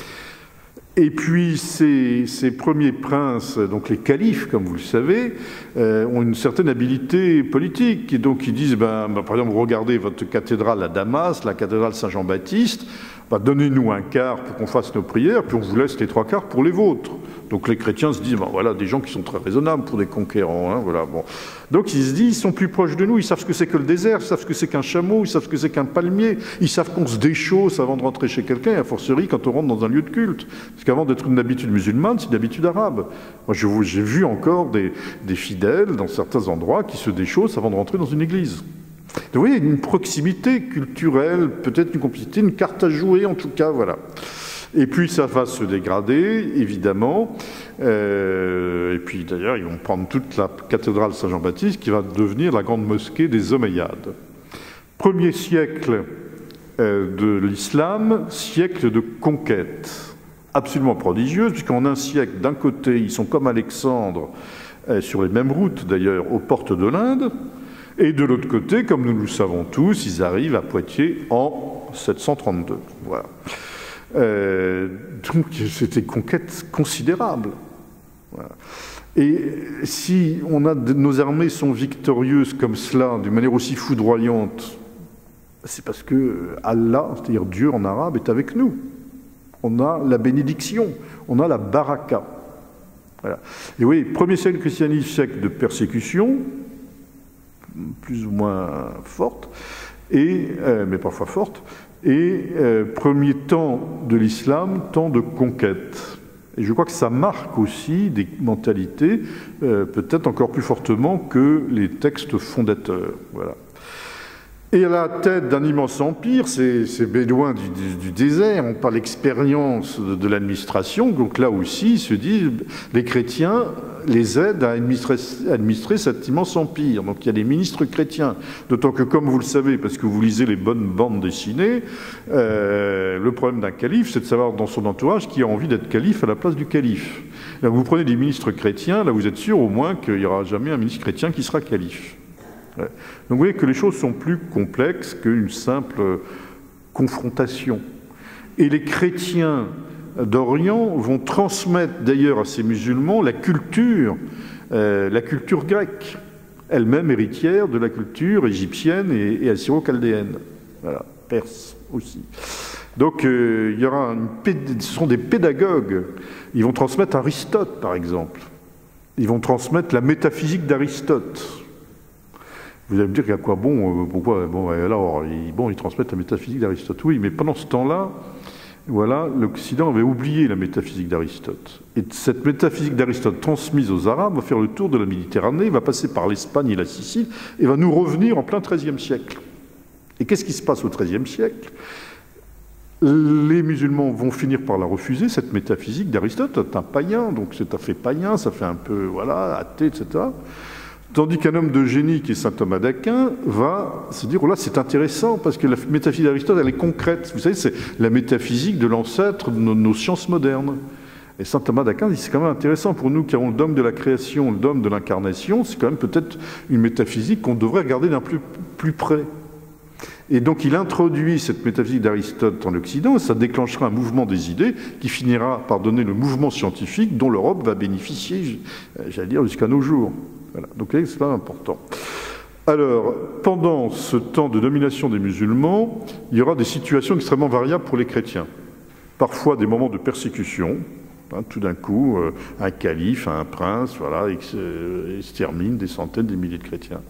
Et puis, ces, ces premiers princes, donc les califes, comme vous le savez, euh, ont une certaine habilité politique. Et donc, ils disent, ben, ben, par exemple, regardez votre cathédrale à Damas, la cathédrale Saint-Jean-Baptiste, ben, donnez-nous un quart pour qu'on fasse nos prières, puis on vous laisse les trois quarts pour les vôtres. Donc les chrétiens se disent, ben voilà, des gens qui sont très raisonnables pour des conquérants. Hein, voilà, bon. Donc ils se disent, ils sont plus proches de nous, ils savent ce que c'est que le désert, ils savent ce que c'est qu'un chameau, ils savent ce que c'est qu'un palmier, ils savent qu'on se déchausse avant de rentrer chez quelqu'un, et a fortiori quand on rentre dans un lieu de culte. Parce qu'avant d'être une habitude musulmane, c'est une habitude arabe. Moi j'ai vu encore des, des fidèles dans certains endroits qui se déchaussent avant de rentrer dans une église. vous voyez, une proximité culturelle, peut-être une complicité, une carte à jouer en tout cas, voilà. Et puis ça va se dégrader, évidemment. Euh, et puis d'ailleurs, ils vont prendre toute la cathédrale Saint-Jean-Baptiste qui va devenir la grande mosquée des Omeyyades. Premier siècle euh, de l'islam, siècle de conquête, absolument prodigieuse, puisqu'en un siècle, d'un côté, ils sont comme Alexandre, euh, sur les mêmes routes d'ailleurs, aux portes de l'Inde, et de l'autre côté, comme nous le savons tous, ils arrivent à Poitiers en sept cent trente-deux. Voilà. Euh, donc c'était une conquête considérable. Voilà. Et si on a de, nos armées sont victorieuses comme cela, d'une manière aussi foudroyante, c'est parce que Allah, c'est-à-dire Dieu en arabe, est avec nous. On a la bénédiction, on a la baraka. Voilà. Et oui, premier siècle christianisme, siècle de persécution, plus ou moins forte, et, euh, mais parfois forte, et euh, premier temps de l'islam, temps de conquête. Et je crois que ça marque aussi des mentalités, euh, peut-être encore plus fortement que les textes fondateurs. Voilà. Et à la tête d'un immense empire, ces, ces bédouins du, du, du désert n'ont pas l'expérience de, de l'administration, donc là aussi, ils se disent, les chrétiens les aident à administrer, administrer cet immense empire. Donc il y a des ministres chrétiens, d'autant que, comme vous le savez, parce que vous lisez les bonnes bandes dessinées, euh, le problème d'un calife, c'est de savoir dans son entourage qui a envie d'être calife à la place du calife. Alors, vous prenez des ministres chrétiens, là vous êtes sûr au moins qu'il n'y aura jamais un ministre chrétien qui sera calife. Donc vous voyez que les choses sont plus complexes qu'une simple confrontation. Et les chrétiens d'Orient vont transmettre d'ailleurs à ces musulmans la culture, euh, la culture grecque, elle-même héritière de la culture égyptienne et, et assyro-chaldéenne, voilà, perse aussi. Donc euh, il y aura une, ce sont des pédagogues. Ils vont transmettre Aristote, par exemple. Ils vont transmettre la métaphysique d'Aristote. Vous allez me dire qu'à quoi bon, pourquoi, bon, alors, ils, bon, ils transmettent la métaphysique d'Aristote. Oui, mais pendant ce temps-là, voilà, l'Occident avait oublié la métaphysique d'Aristote. Et cette métaphysique d'Aristote transmise aux Arabes va faire le tour de la Méditerranée, va passer par l'Espagne et la Sicile, et va nous revenir en plein treizième siècle. Et qu'est-ce qui se passe au treizième siècle? Les musulmans vont finir par la refuser, cette métaphysique d'Aristote. C'est un païen, donc c'est un fait païen, ça fait un peu, voilà, athée, et cetera. Tandis qu'un homme de génie qui est saint Thomas d'Aquin va se dire, oh là, c'est intéressant, parce que la métaphysique d'Aristote, elle est concrète. Vous savez, c'est la métaphysique de l'ancêtre de nos, nos sciences modernes. Et saint Thomas d'Aquin dit, c'est quand même intéressant pour nous qui avons le dogme de la création, le dogme de l'incarnation, c'est quand même peut-être une métaphysique qu'on devrait regarder d'un plus, plus près. Et donc il introduit cette métaphysique d'Aristote en Occident, et ça déclenchera un mouvement des idées qui finira par donner le mouvement scientifique dont l'Europe va bénéficier, j'allais dire, jusqu'à nos jours. Voilà. Donc c'est pas important. Alors, pendant ce temps de domination des musulmans, il y aura des situations extrêmement variables pour les chrétiens. Parfois des moments de persécution, hein, tout d'un coup, euh, un calife, un prince, voilà, ex euh, extermine des centaines, des milliers de chrétiens.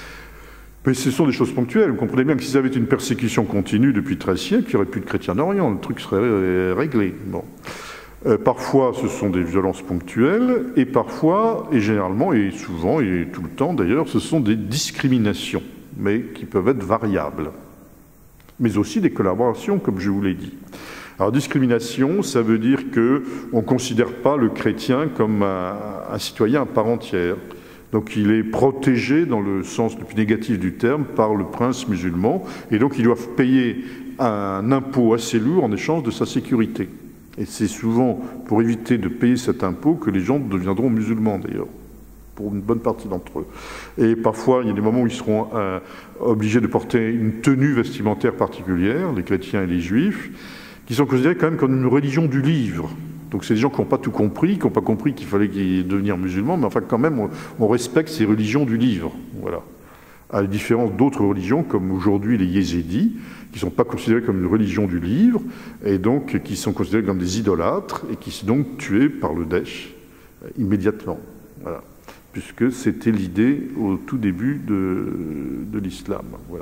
Mais ce sont des choses ponctuelles. Vous comprenez bien que si ça avait été une persécution continue depuis treize siècles, il n'y aurait plus de chrétiens d'Orient, le truc serait réglé. Bon. Euh, parfois, ce sont des violences ponctuelles, et parfois, et généralement, et souvent, et tout le temps d'ailleurs, ce sont des discriminations, mais qui peuvent être variables. Mais aussi des collaborations, comme je vous l'ai dit. Alors, discrimination, ça veut dire qu'on ne considère pas le chrétien comme un, un citoyen à part entière. Donc, il est protégé, dans le sens le plus négatif du terme, par le prince musulman, et donc ils doivent payer un impôt assez lourd en échange de sa sécurité. Et c'est souvent pour éviter de payer cet impôt que les gens deviendront musulmans, d'ailleurs, pour une bonne partie d'entre eux. Et parfois, il y a des moments où ils seront euh, obligés de porter une tenue vestimentaire particulière, les chrétiens et les juifs, qui sont considérés quand même comme une religion du livre. Donc c'est des gens qui n'ont pas tout compris, qui n'ont pas compris qu'il fallait devenir musulmans, mais enfin quand même, on, on respecte ces religions du livre. Voilà. À la différence d'autres religions, comme aujourd'hui les yézidis, qui ne sont pas considérés comme une religion du livre, et donc qui sont considérés comme des idolâtres, et qui sont donc tués par le Daesh euh, immédiatement. Voilà. Puisque c'était l'idée au tout début de, de l'islam. Voilà.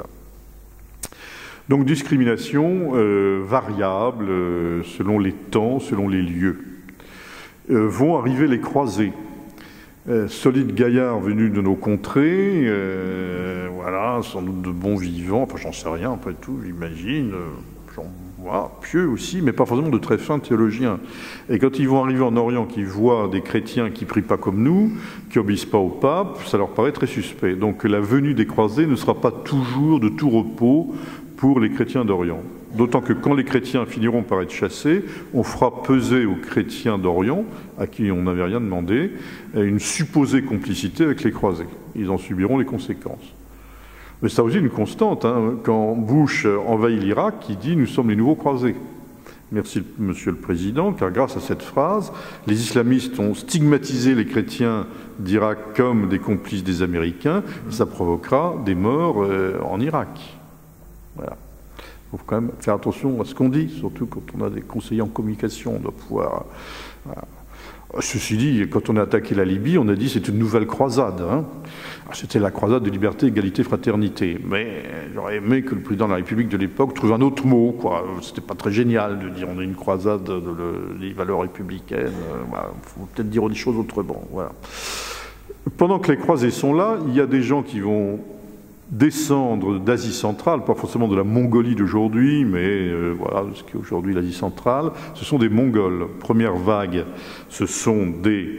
Donc discrimination euh, variable, euh, selon les temps, selon les lieux. Euh, vont arriver les croisés. euh, solides gaillards venus de nos contrées, euh, voilà, sans doute de bons vivants, enfin j'en sais rien, après tout, j'imagine, euh, voilà, pieux aussi, mais pas forcément de très fins théologiens. Et quand ils vont arriver en Orient, qu'ils voient des chrétiens qui prient pas comme nous, qui obéissent pas au pape, ça leur paraît très suspect. Donc la venue des croisés ne sera pas toujours de tout repos pour les chrétiens d'Orient. D'autant que quand les chrétiens finiront par être chassés, on fera peser aux chrétiens d'Orient, à qui on n'avait rien demandé, une supposée complicité avec les croisés. Ils en subiront les conséquences. Mais c'est aussi une constante, hein, quand Bush envahit l'Irak, il dit « nous sommes les nouveaux croisés ». Merci, Monsieur le Président, car grâce à cette phrase, les islamistes ont stigmatisé les chrétiens d'Irak comme des complices des Américains, et ça provoquera des morts euh, en Irak. Voilà. Il faut quand même faire attention à ce qu'on dit, surtout quand on a des conseillers en communication, on doit pouvoir... Voilà. Ceci dit, quand on a attaqué la Libye, on a dit c'est une nouvelle croisade. Hein. C'était la croisade de liberté, égalité, fraternité. Mais j'aurais aimé que le président de la République de l'époque trouve un autre mot. C'était pas très génial de dire on a une croisade de, de, des valeurs républicaines. Il voilà. faut peut-être dire des choses autrement. Voilà. Pendant que les croisés sont là, il y a des gens qui vont descendre d'Asie centrale, pas forcément de la Mongolie d'aujourd'hui, mais euh, voilà, ce qui est aujourd'hui l'Asie centrale, ce sont des Mongols. Première vague, ce sont des,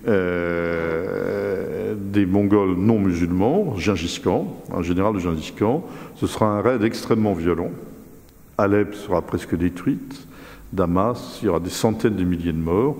euh, des Mongols non musulmans, Gengis-Khan, un général de Gengis-Khan. Ce sera un raid extrêmement violent. Alep sera presque détruite, Damas, il y aura des centaines de milliers de morts.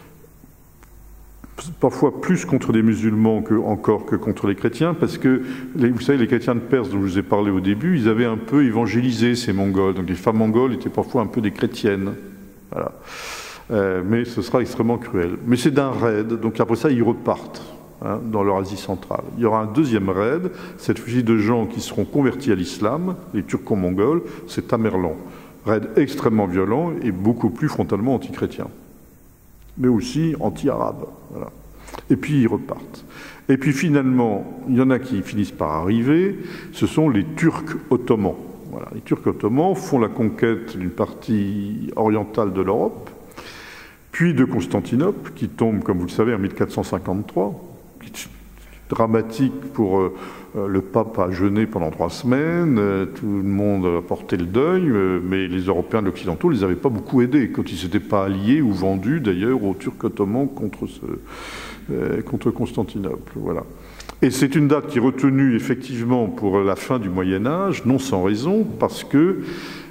Parfois plus contre les musulmans que, encore que contre les chrétiens, parce que, les, vous savez, les chrétiens de Perse dont je vous ai parlé au début, ils avaient un peu évangélisé ces Mongols. Donc les femmes mongoles étaient parfois un peu des chrétiennes. Voilà. Euh, mais ce sera extrêmement cruel. Mais c'est d'un raid, donc après ça, ils repartent hein, dans leur Asie centrale. Il y aura un deuxième raid, cette fois-ci de gens qui seront convertis à l'islam, les Turco-Mongols, c'est Tamerlan. Raid extrêmement violent et beaucoup plus frontalement anti-chrétien, mais aussi anti-arabe. Voilà. Et puis ils repartent. Et puis finalement, il y en a qui finissent par arriver, ce sont les Turcs ottomans. Voilà. Les Turcs ottomans font la conquête d'une partie orientale de l'Europe, puis de Constantinople, qui tombe, comme vous le savez, en mille quatre cent cinquante-trois, qui est dramatique pour euh, le pape a jeûné pendant trois semaines, euh, tout le monde a porté le deuil, euh, mais les Européens de l'Occidentaux ne les avaient pas beaucoup aidés, quand ils ne s'étaient pas alliés ou vendus d'ailleurs aux Turcs ottomans contre, ce, euh, contre Constantinople. Voilà. Et c'est une date qui est retenue effectivement pour la fin du Moyen-Âge, non sans raison, parce que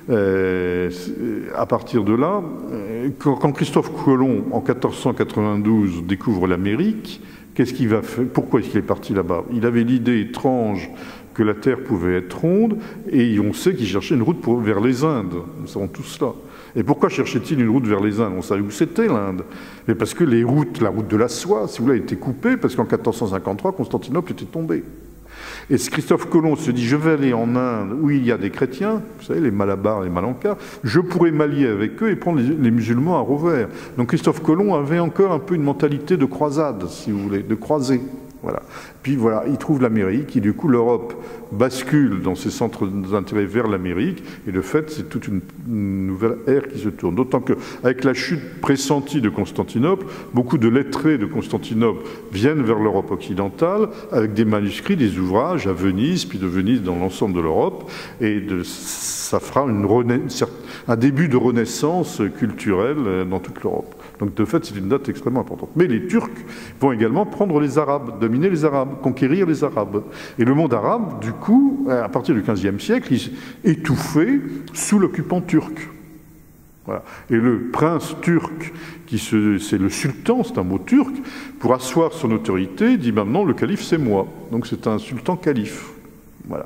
euh, à partir de là, quand, quand Christophe Colomb, en quatorze cent quatre-vingt-douze, découvre l'Amérique, qu'est-ce qu'il va faire? Pourquoi est-ce qu'il est parti là-bas? Il avait l'idée étrange que la Terre pouvait être ronde, et on sait qu'il cherchait une route pour, vers les Indes. Nous savons tout cela. Et pourquoi cherchait-il une route vers les Indes? On savait où c'était l'Inde. Mais parce que les routes, la route de la soie, si vous voulez, a été coupée, parce qu'en quatorze cent cinquante-trois, Constantinople était tombée. Et Christophe Colomb se dit, je vais aller en Inde où il y a des chrétiens, vous savez, les Malabars, les Malancas, je pourrais m'allier avec eux et prendre les, les musulmans à revers. Donc Christophe Colomb avait encore un peu une mentalité de croisade, si vous voulez, de croisée. Voilà. Puis voilà, il trouve l'Amérique, et du coup l'Europe bascule dans ses centres d'intérêt vers l'Amérique, et le fait, c'est toute une, une nouvelle ère qui se tourne. D'autant qu'avec la chute pressentie de Constantinople, beaucoup de lettrés de Constantinople viennent vers l'Europe occidentale, avec des manuscrits, des ouvrages à Venise, puis de Venise dans l'ensemble de l'Europe, et de, ça fera une rena... un début de renaissance culturelle dans toute l'Europe. Donc de fait, c'est une date extrêmement importante. Mais les Turcs vont également prendre les Arabes, dominer les Arabes, conquérir les Arabes. Et le monde arabe, du coup, à partir du quinzième siècle, il est étouffé sous l'occupant turc. Voilà. Et le prince turc, qui se, c'est le sultan, c'est un mot turc, pour asseoir son autorité, dit maintenant le calife c'est moi. Donc c'est un sultan calife. Voilà.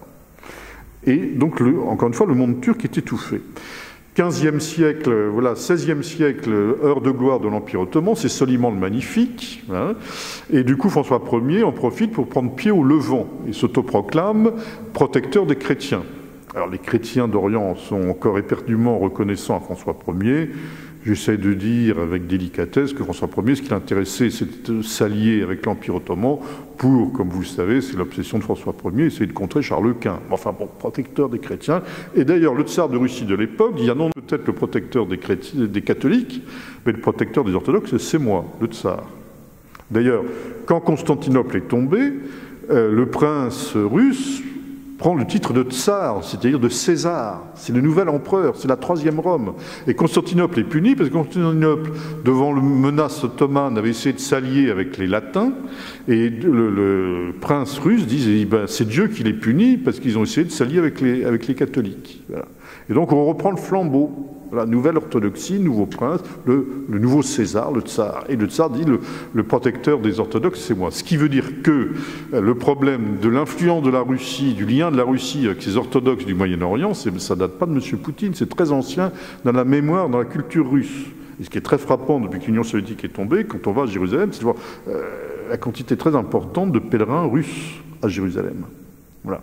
Et donc, le, encore une fois, le monde turc est étouffé. quinzième siècle, voilà, seizième siècle, heure de gloire de l'Empire ottoman, c'est Soliman le Magnifique. Hein, et du coup, François Ier en profite pour prendre pied au Levant et s'autoproclame protecteur des chrétiens. Alors, les chrétiens d'Orient sont encore éperdument reconnaissants à François Ier. J'essaie de dire avec délicatesse que François Ier, ce qui l'intéressait, c'est de s'allier avec l'Empire ottoman pour, comme vous le savez, c'est l'obsession de François Ier, essayer de contrer Charles Quint. Enfin bon, protecteur des chrétiens. Et d'ailleurs, le tsar de Russie de l'époque dit, ah non, peut-être le protecteur des, chrétiens, des catholiques, mais le protecteur des orthodoxes, c'est moi, le tsar. D'ailleurs, quand Constantinople est tombé, euh, le prince russe prend le titre de tsar, c'est-à-dire de César. C'est le nouvel empereur, c'est la troisième Rome. Et Constantinople est puni parce que Constantinople, devant la menace ottomane, avait essayé de s'allier avec les Latins. Et le, le prince russe dit, ben, c'est Dieu qui les punit parce qu'ils ont essayé de s'allier avec les, avec les catholiques. Voilà. Et donc on reprend le flambeau. La nouvelle orthodoxie, nouveau prince, le, le nouveau César, le tsar. Et le tsar dit le, le protecteur des orthodoxes, c'est moi. Ce qui veut dire que le problème de l'influence de la Russie, du lien de la Russie avec les orthodoxes du Moyen-Orient, ça ne date pas de M. Poutine, c'est très ancien dans la mémoire, dans la culture russe. Et ce qui est très frappant depuis que l'Union soviétique est tombée, quand on va à Jérusalem, c'est de voir euh, la quantité très importante de pèlerins russes à Jérusalem. Voilà.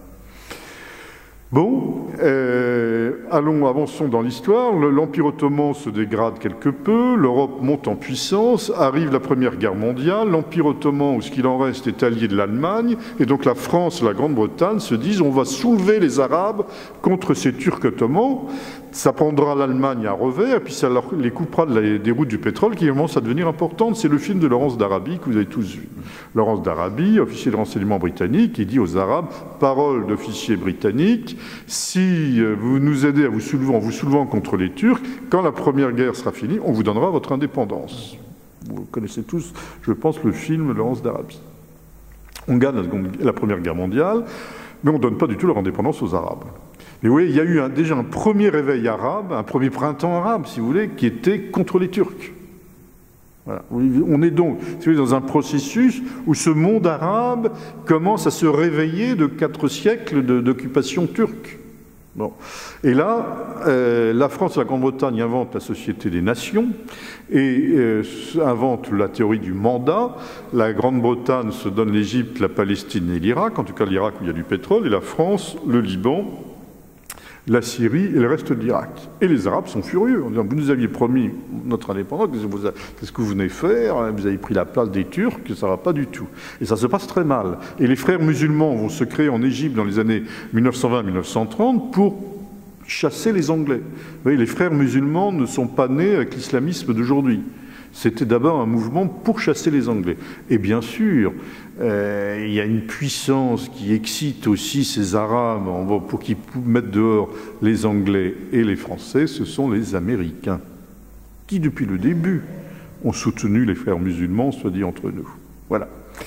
Bon, euh, allons, avançons dans l'histoire. L'Empire ottoman se dégrade quelque peu, l'Europe monte en puissance, arrive la Première Guerre mondiale, l'Empire ottoman, ou ce qu'il en reste, est allié de l'Allemagne, et donc la France et la Grande-Bretagne se disent on va soulever les Arabes contre ces Turcs ottomans. Ça prendra l'Allemagne à revers, et puis ça leur, les coupera de la, des routes du pétrole qui commencent à devenir importantes. C'est le film de Laurence d'Arabie que vous avez tous vu. Laurence d'Arabie, officier de renseignement britannique, qui dit aux Arabes, parole d'officier britannique, si vous nous aidez à vous soulever, en vous soulevant contre les Turcs, quand la première guerre sera finie, on vous donnera votre indépendance. Vous connaissez tous, je pense, le film Laurence d'Arabie. On gagne la, seconde, la Première Guerre mondiale, mais on ne donne pas du tout leur indépendance aux Arabes. Mais vous voyez, il y a eu un, déjà un premier réveil arabe, un premier printemps arabe, si vous voulez, qui était contre les Turcs. Voilà. On est donc si vous voulez, dans un processus où ce monde arabe commence à se réveiller de quatre siècles d'occupation turque. Bon. Et là, euh, la France et la Grande-Bretagne inventent la Société des Nations et euh, inventent la théorie du mandat. La Grande-Bretagne se donne l'Égypte, la Palestine et l'Irak, en tout cas l'Irak où il y a du pétrole, et la France, le Liban, la Syrie et le reste de l'Irak. Et les Arabes sont furieux en disant « Vous nous aviez promis notre indépendance, qu'est-ce que vous venez faire? Vous avez pris la place des Turcs, ça ne va pas du tout. » Et ça se passe très mal. Et les frères musulmans vont se créer en Égypte dans les années mille neuf cent vingt à mille neuf cent trente pour chasser les Anglais. Vous voyez, les frères musulmans ne sont pas nés avec l'islamisme d'aujourd'hui. C'était d'abord un mouvement pour chasser les Anglais. Et bien sûr, euh, il y a une puissance qui excite aussi ces Arabes pour qu'ils mettent dehors les Anglais et les Français, ce sont les Américains, qui depuis le début ont soutenu les frères musulmans, soit dit entre nous. Voilà.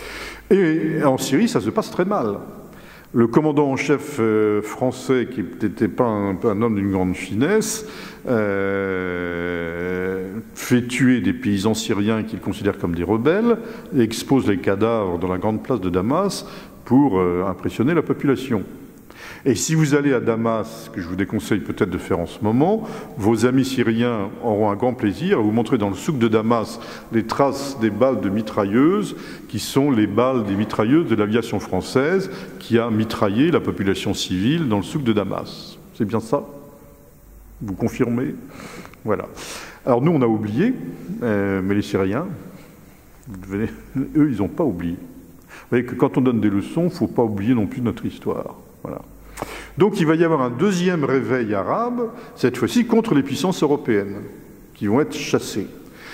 Et en Syrie, ça se passe très mal. Le commandant en chef euh, français, qui n'était pas un, un homme d'une grande finesse, euh, fait tuer des paysans syriens qu'il considère comme des rebelles et expose les cadavres dans la grande place de Damas pour euh, impressionner la population. Et si vous allez à Damas, ce que je vous déconseille peut-être de faire en ce moment, vos amis syriens auront un grand plaisir à vous montrer dans le souk de Damas les traces des balles de mitrailleuses, qui sont les balles des mitrailleuses de l'aviation française qui a mitraillé la population civile dans le souk de Damas. C'est bien ça? Vous confirmez? Voilà. Alors nous, on a oublié, euh, mais les Syriens, eux, ils n'ont pas oublié. Vous voyez que quand on donne des leçons, il ne faut pas oublier non plus notre histoire. Voilà. Donc il va y avoir un deuxième réveil arabe, cette fois-ci contre les puissances européennes, qui vont être chassées.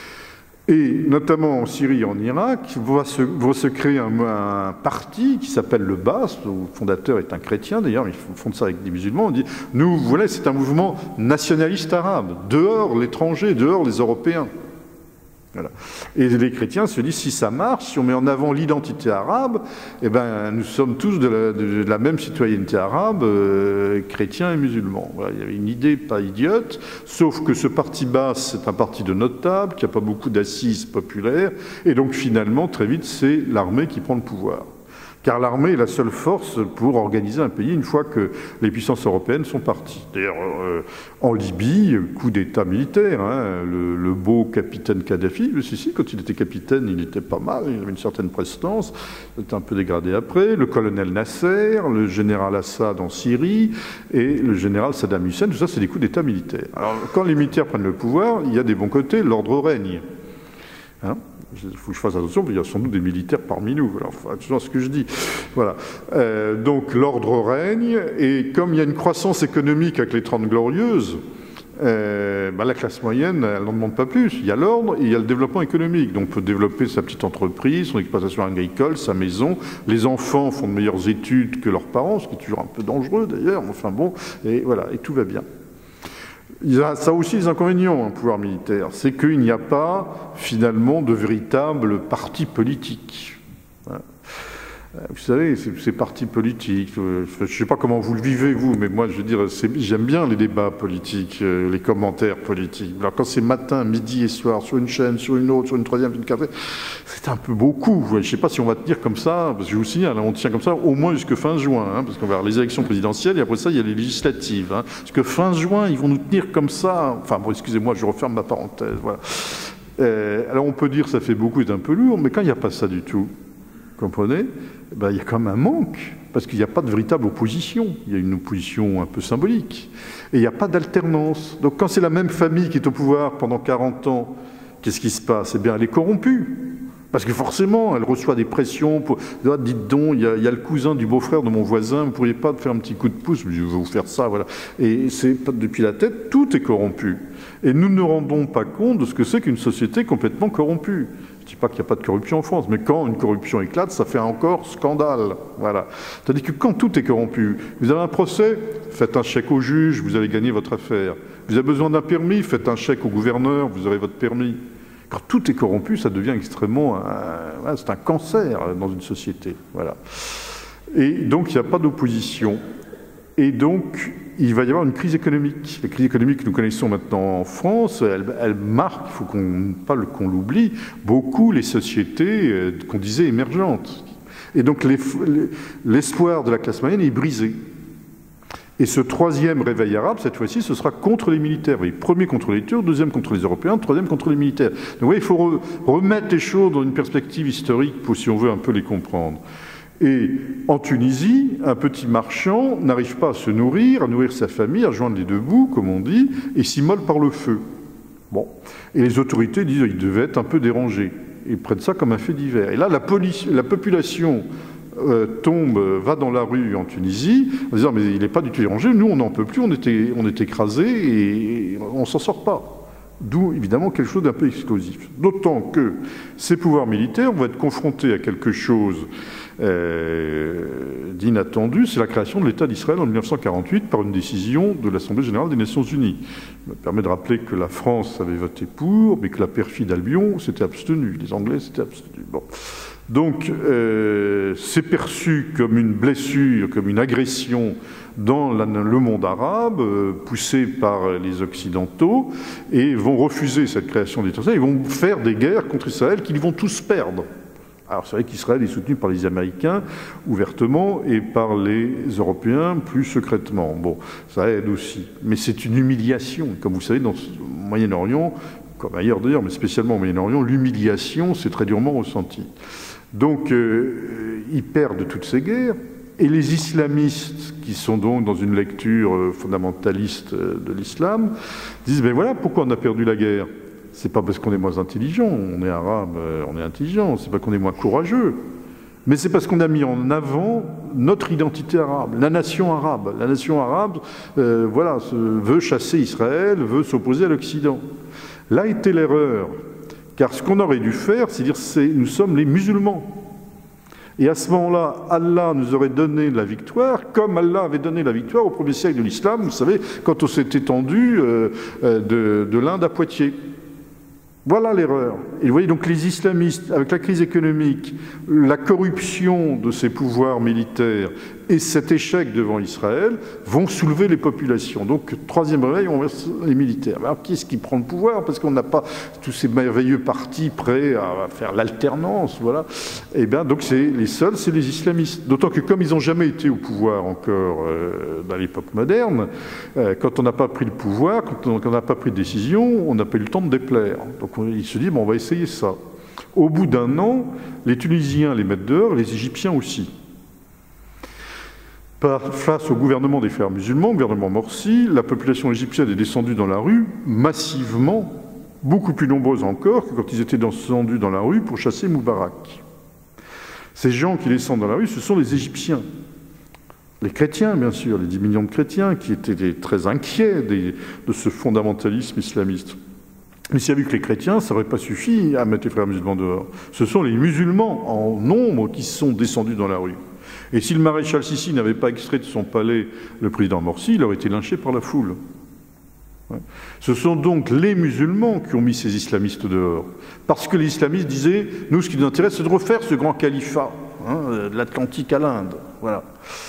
Et notamment en Syrie et en Irak, va se, va se créer un, un parti qui s'appelle le Baas, dont le fondateur est un chrétien, d'ailleurs, ils font ça avec des musulmans, on dit, nous, voilà, c'est un mouvement nationaliste arabe, dehors l'étranger, dehors les Européens. Voilà. Et les chrétiens se disent, si ça marche, si on met en avant l'identité arabe, eh ben, nous sommes tous de la, de la même citoyenneté arabe, euh, chrétiens et musulmans. Voilà. Il y avait une idée pas idiote, sauf que ce parti basse, c'est un parti de notables, qui n'a pas beaucoup d'assises populaires, et donc finalement, très vite, c'est l'armée qui prend le pouvoir. Car l'armée est la seule force pour organiser un pays une fois que les puissances européennes sont parties. D'ailleurs, euh, en Libye, coup d'État militaire, hein, le, le beau capitaine Kadhafi, le Sisi, quand il était capitaine, il était pas mal, il avait une certaine prestance, il était un peu dégradé après, le colonel Nasser, le général Assad en Syrie, et le général Saddam Hussein, tout ça, c'est des coups d'État militaires. Alors, quand les militaires prennent le pouvoir, il y a des bons côtés, l'ordre règne. Hein ? Il faut que je fasse attention, parce qu'il y a sans doute des militaires parmi nous. Alors, faut attention à ce que je dis. Voilà. Euh, donc, l'ordre règne, et comme il y a une croissance économique avec les Trente Glorieuses, euh, bah, la classe moyenne, elle n'en demande pas plus. Il y a l'ordre et il y a le développement économique. Donc on peut développer sa petite entreprise, son exploitation agricole, sa maison. Les enfants font de meilleures études que leurs parents, ce qui est toujours un peu dangereux d'ailleurs, enfin bon, et voilà, et tout va bien. Il y a, ça a aussi des inconvénients, un pouvoir militaire, c'est qu'il n'y a pas finalement de véritable parti politique. Voilà. Vous savez, ces partis politiques, je ne sais pas comment vous le vivez, vous, mais moi, je veux dire, j'aime bien les débats politiques, les commentaires politiques. Alors, quand c'est matin, midi et soir, sur une chaîne, sur une autre, sur une troisième, sur une quatrième, c'est un peu beaucoup. Je ne sais pas si on va tenir comme ça, parce que je vous signale, on tient comme ça au moins jusqu'à fin juin, hein, parce qu'on va avoir les élections présidentielles, et après ça, il y a les législatives. Hein, parce que fin juin, ils vont nous tenir comme ça. Enfin, bon, excusez-moi, je referme ma parenthèse, voilà. Euh, alors, on peut dire que ça fait beaucoup, c'est un peu lourd, mais quand il n'y a pas ça du tout, comprenez, ben, il y a quand même un manque, parce qu'il n'y a pas de véritable opposition. Il y a une opposition un peu symbolique. Et il n'y a pas d'alternance. Donc quand c'est la même famille qui est au pouvoir pendant quarante ans, qu'est-ce qui se passe? Eh bien, elle est corrompue. Parce que forcément, elle reçoit des pressions. Pour... Dites donc, il y, a, il y a le cousin du beau-frère de mon voisin, vous ne pourriez pas faire un petit coup de pouce? Je vais vous faire ça, voilà. Et c'est depuis la tête, tout est corrompu. Et nous ne nous rendons pas compte de ce que c'est qu'une société complètement corrompue. Je ne dis pas qu'il n'y a pas de corruption en France, mais quand une corruption éclate, ça fait encore scandale. Voilà. C'est-à-dire que quand tout est corrompu, vous avez un procès, faites un chèque au juge, vous allez gagner votre affaire. Vous avez besoin d'un permis, faites un chèque au gouverneur, vous aurez votre permis. Quand tout est corrompu, ça devient extrêmement... Euh, c'est un cancer dans une société. Voilà. Et donc, il n'y a pas d'opposition. Et donc, il va y avoir une crise économique. La crise économique que nous connaissons maintenant en France, elle, elle marque, il faut qu'on, pas qu'on l'oublie, beaucoup les sociétés euh, qu'on disait émergentes. Et donc, l'espoir de la classe moyenne est brisé. Et ce troisième réveil arabe, cette fois-ci, ce sera contre les militaires. Vous voyez, premier contre les Turcs, deuxième contre les Européens, troisième contre les militaires. Donc, vous voyez, il faut re, remettre les choses dans une perspective historique pour, si on veut un peu les comprendre. Et en Tunisie, un petit marchand n'arrive pas à se nourrir, à nourrir sa famille, à joindre les deux bouts, comme on dit, et s'immole par le feu. Bon. Et les autorités disent qu'il devait être un peu dérangé. Ils prennent ça comme un fait divers. Et là, la, police, la population euh, tombe, va dans la rue en Tunisie, en disant « mais il n'est pas du tout dérangé, nous on n'en peut plus, on était, on est écrasés et on ne s'en sort pas ». D'où, évidemment, quelque chose d'un peu explosif. D'autant que ces pouvoirs militaires vont être confrontés à quelque chose euh, d'inattendu, c'est la création de l'État d'Israël en mille neuf cent quarante-huit par une décision de l'Assemblée générale des Nations unies. Ça me permet de rappeler que la France avait voté pour, mais que la perfide Albion s'était abstenue. Les Anglais s'étaient abstenus. Bon. Donc, euh, c'est perçu comme une blessure, comme une agression dans la, le monde arabe, euh, poussé par les Occidentaux, et vont refuser cette création d'État. Ils vont faire des guerres contre Israël qu'ils vont tous perdre. Alors c'est vrai qu'Israël est soutenu par les Américains ouvertement et par les Européens plus secrètement. Bon, ça aide aussi. Mais c'est une humiliation. Comme vous savez, dans le Moyen-Orient, comme ailleurs d'ailleurs, mais spécialement au Moyen-Orient, l'humiliation s'est très durement ressentie. Donc, euh, ils perdent toutes ces guerres. Et les islamistes, qui sont donc dans une lecture euh, fondamentaliste euh, de l'islam, disent, ben voilà pourquoi on a perdu la guerre. C'est pas parce qu'on est moins intelligent, on est arabe, euh, on est intelligent, c'est pas qu'on est moins courageux, mais c'est parce qu'on a mis en avant notre identité arabe, la nation arabe. La nation arabe, euh, voilà, se, veut chasser Israël, veut s'opposer à l'Occident. Là était l'erreur. Car ce qu'on aurait dû faire, c'est dire c'est nous sommes les musulmans. Et à ce moment-là, Allah nous aurait donné la victoire, comme Allah avait donné la victoire au premier siècle de l'islam, vous savez, quand on s'est étendu euh, de, de l'Inde à Poitiers. Voilà l'erreur. Et vous voyez donc les islamistes, avec la crise économique, la corruption de ces pouvoirs militaires et cet échec devant Israël vont soulever les populations. Donc, troisième réveil, on verse les militaires. Alors, qui est-ce qui prend le pouvoir? Parce qu'on n'a pas tous ces merveilleux partis prêts à faire l'alternance, voilà. Et bien, donc, c'est les seuls, c'est les islamistes. D'autant que, comme ils n'ont jamais été au pouvoir encore euh, dans l'époque moderne, euh, quand on n'a pas pris le pouvoir, quand on n'a pas pris de décision, on n'a pas eu le temps de déplaire. Donc, on, il se dit, bon, on va essayer ça. Au bout d'un an, les Tunisiens les mettent dehors, les Égyptiens aussi. Par, face au gouvernement des frères musulmans, au gouvernement Morsi, la population égyptienne est descendue dans la rue massivement, beaucoup plus nombreuse encore que quand ils étaient descendus dans la rue pour chasser Moubarak. Ces gens qui descendent dans la rue, ce sont les Égyptiens. les chrétiens, bien sûr, les dix millions de chrétiens qui étaient très inquiets des, de ce fondamentalisme islamiste. Mais s'il y avait vu que les chrétiens, ça n'aurait pas suffi à mettre les frères musulmans dehors. Ce sont les musulmans en nombre qui sont descendus dans la rue. Et si le maréchal Sissi n'avait pas extrait de son palais le président Morsi, il aurait été lynché par la foule. Ce sont donc les musulmans qui ont mis ces islamistes dehors. Parce que les islamistes disaient, nous, ce qui nous intéresse, c'est de refaire ce grand califat, hein, de l'Atlantique à l'Inde. Voilà.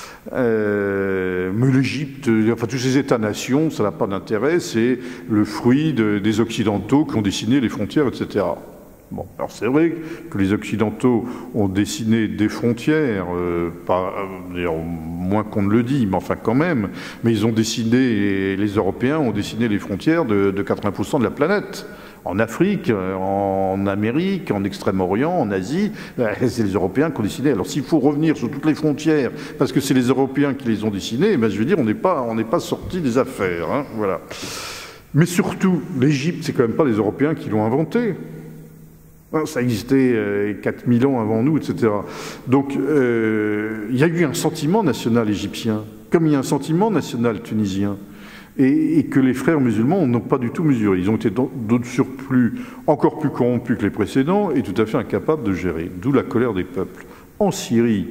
Euh, mais l'Égypte, enfin tous ces États-nations, ça n'a pas d'intérêt, c'est le fruit de, des Occidentaux qui ont dessiné les frontières, et cetera. Bon, alors c'est vrai que les Occidentaux ont dessiné des frontières, euh, pas, d'ailleurs moins qu'on ne le dit, mais enfin quand même, mais ils ont dessiné, les Européens ont dessiné les frontières de, de quatre-vingts pour cent de la planète. En Afrique, en Amérique, en Extrême-Orient, en Asie, c'est les Européens qui ont dessiné. Alors s'il faut revenir sur toutes les frontières, parce que c'est les Européens qui les ont dessinées, ben, je veux dire, on n'est pas, on n'est pas sorti des affaires. Hein, voilà. Mais surtout, l'Égypte, c'est quand même pas les Européens qui l'ont inventé. Ça existait euh, quatre mille ans avant nous, et cetera. Donc, euh, il y a eu un sentiment national égyptien, comme il y a un sentiment national tunisien, et, et que les frères musulmans n'ont pas du tout mesuré. Ils ont été d'autres surplus encore plus corrompus que les précédents et tout à fait incapables de gérer, d'où la colère des peuples. En Syrie,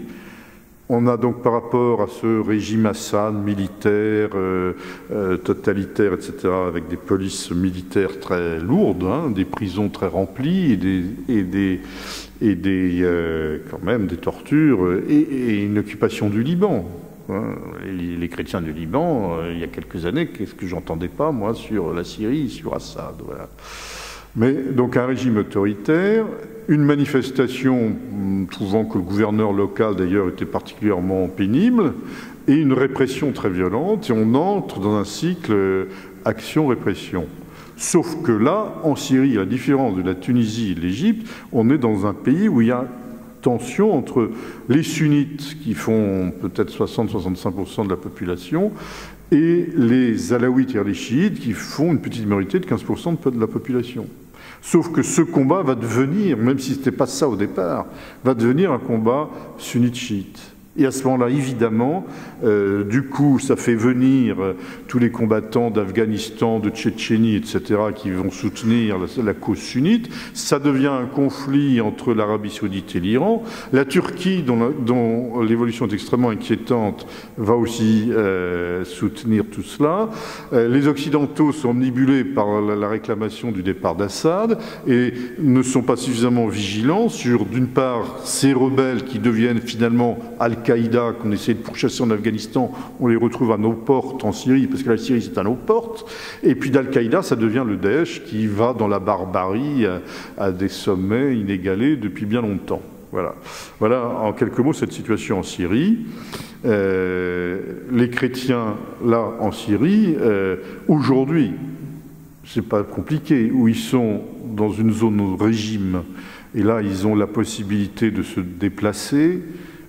on a donc par rapport à ce régime Assad militaire, euh, euh, totalitaire, et cetera, avec des polices militaires très lourdes, hein, des prisons très remplies et des, et des, et des euh, quand même des tortures et, et une occupation du Liban. Hein. Les, les chrétiens du Liban, euh, il y a quelques années, qu'est-ce que j'entendais pas moi sur la Syrie, sur Assad, voilà. Mais donc un régime autoritaire, une manifestation trouvant que le gouverneur local d'ailleurs était particulièrement pénible, et une répression très violente, et on entre dans un cycle action-répression. Sauf que là, en Syrie, à la différence de la Tunisie et de l'Égypte, on est dans un pays où il y a tension entre les sunnites, qui font peut-être soixante à soixante-cinq pour cent de la population, et les alaouites et les chiites, qui font une petite minorité de quinze pour cent de la population. Sauf que ce combat va devenir, même si ce n'était pas ça au départ, va devenir un combat sunnite-chiite. Et à ce moment-là, évidemment, euh, du coup, ça fait venir euh, tous les combattants d'Afghanistan, de Tchétchénie, et cetera, qui vont soutenir la, la cause sunnite. Ça devient un conflit entre l'Arabie saoudite et l'Iran. La Turquie, dont, dont l'évolution est extrêmement inquiétante, va aussi euh, soutenir tout cela. Euh, les Occidentaux sont omnibulés par la, la réclamation du départ d'Assad et ne sont pas suffisamment vigilants sur, d'une part, ces rebelles qui deviennent finalement Al-Qaïda, Al-Qaïda qu'on essaie de pourchasser en Afghanistan, on les retrouve à nos portes en Syrie, parce que la Syrie c'est à nos portes, et puis d'Al-Qaïda ça devient le Daesh qui va dans la barbarie à, à des sommets inégalés depuis bien longtemps. Voilà, voilà en quelques mots cette situation en Syrie. Euh, les chrétiens là en Syrie, euh, aujourd'hui, c'est pas compliqué, où ils sont dans une zone au régime, et là ils ont la possibilité de se déplacer,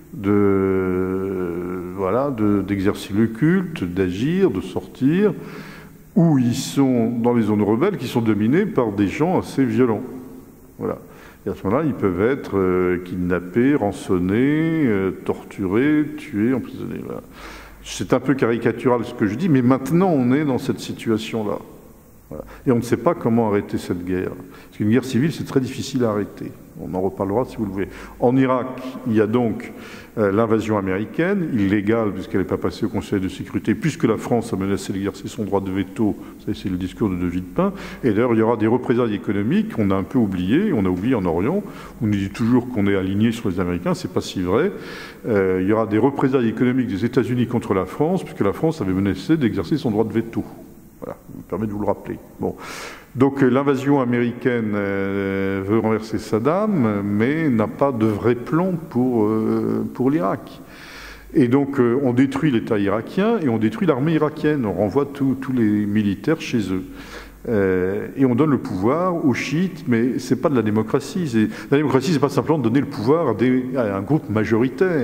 de voilà, d'exercer le culte, d'agir, de sortir, où ils sont dans les zones rebelles qui sont dominées par des gens assez violents. Voilà. Et à ce moment-là, ils peuvent être euh, kidnappés, rançonnés, euh, torturés, tués, emprisonnés. Voilà. C'est un peu caricatural ce que je dis, mais maintenant on est dans cette situation-là. Voilà. Et on ne sait pas comment arrêter cette guerre. Parce qu'une guerre civile, c'est très difficile à arrêter. On en reparlera si vous le voulez. En Irak, il y a donc euh, l'invasion américaine, illégale puisqu'elle n'est pas passée au Conseil de sécurité, puisque la France a menacé d'exercer son droit de veto. Ça, c'est le discours de De Villepin. Et d'ailleurs, il y aura des représailles économiques qu'on a un peu oubliées. On a oublié en Orient. On nous dit toujours qu'on est aligné sur les Américains. C'est pas si vrai. Euh, il y aura des représailles économiques des États-Unis contre la France, puisque la France avait menacé d'exercer son droit de veto. Voilà, je me permets de vous le rappeler. Bon. Donc l'invasion américaine euh, veut renverser Saddam, mais n'a pas de vrai plan pour, euh, pour l'Irak. Et donc euh, on détruit l'État irakien et on détruit l'armée irakienne. On renvoie tous les militaires chez eux. Euh, et on donne le pouvoir aux chiites, mais c'est pas de la démocratie. La démocratie, c'est pas simplement de donner le pouvoir à, des, à un groupe majoritaire.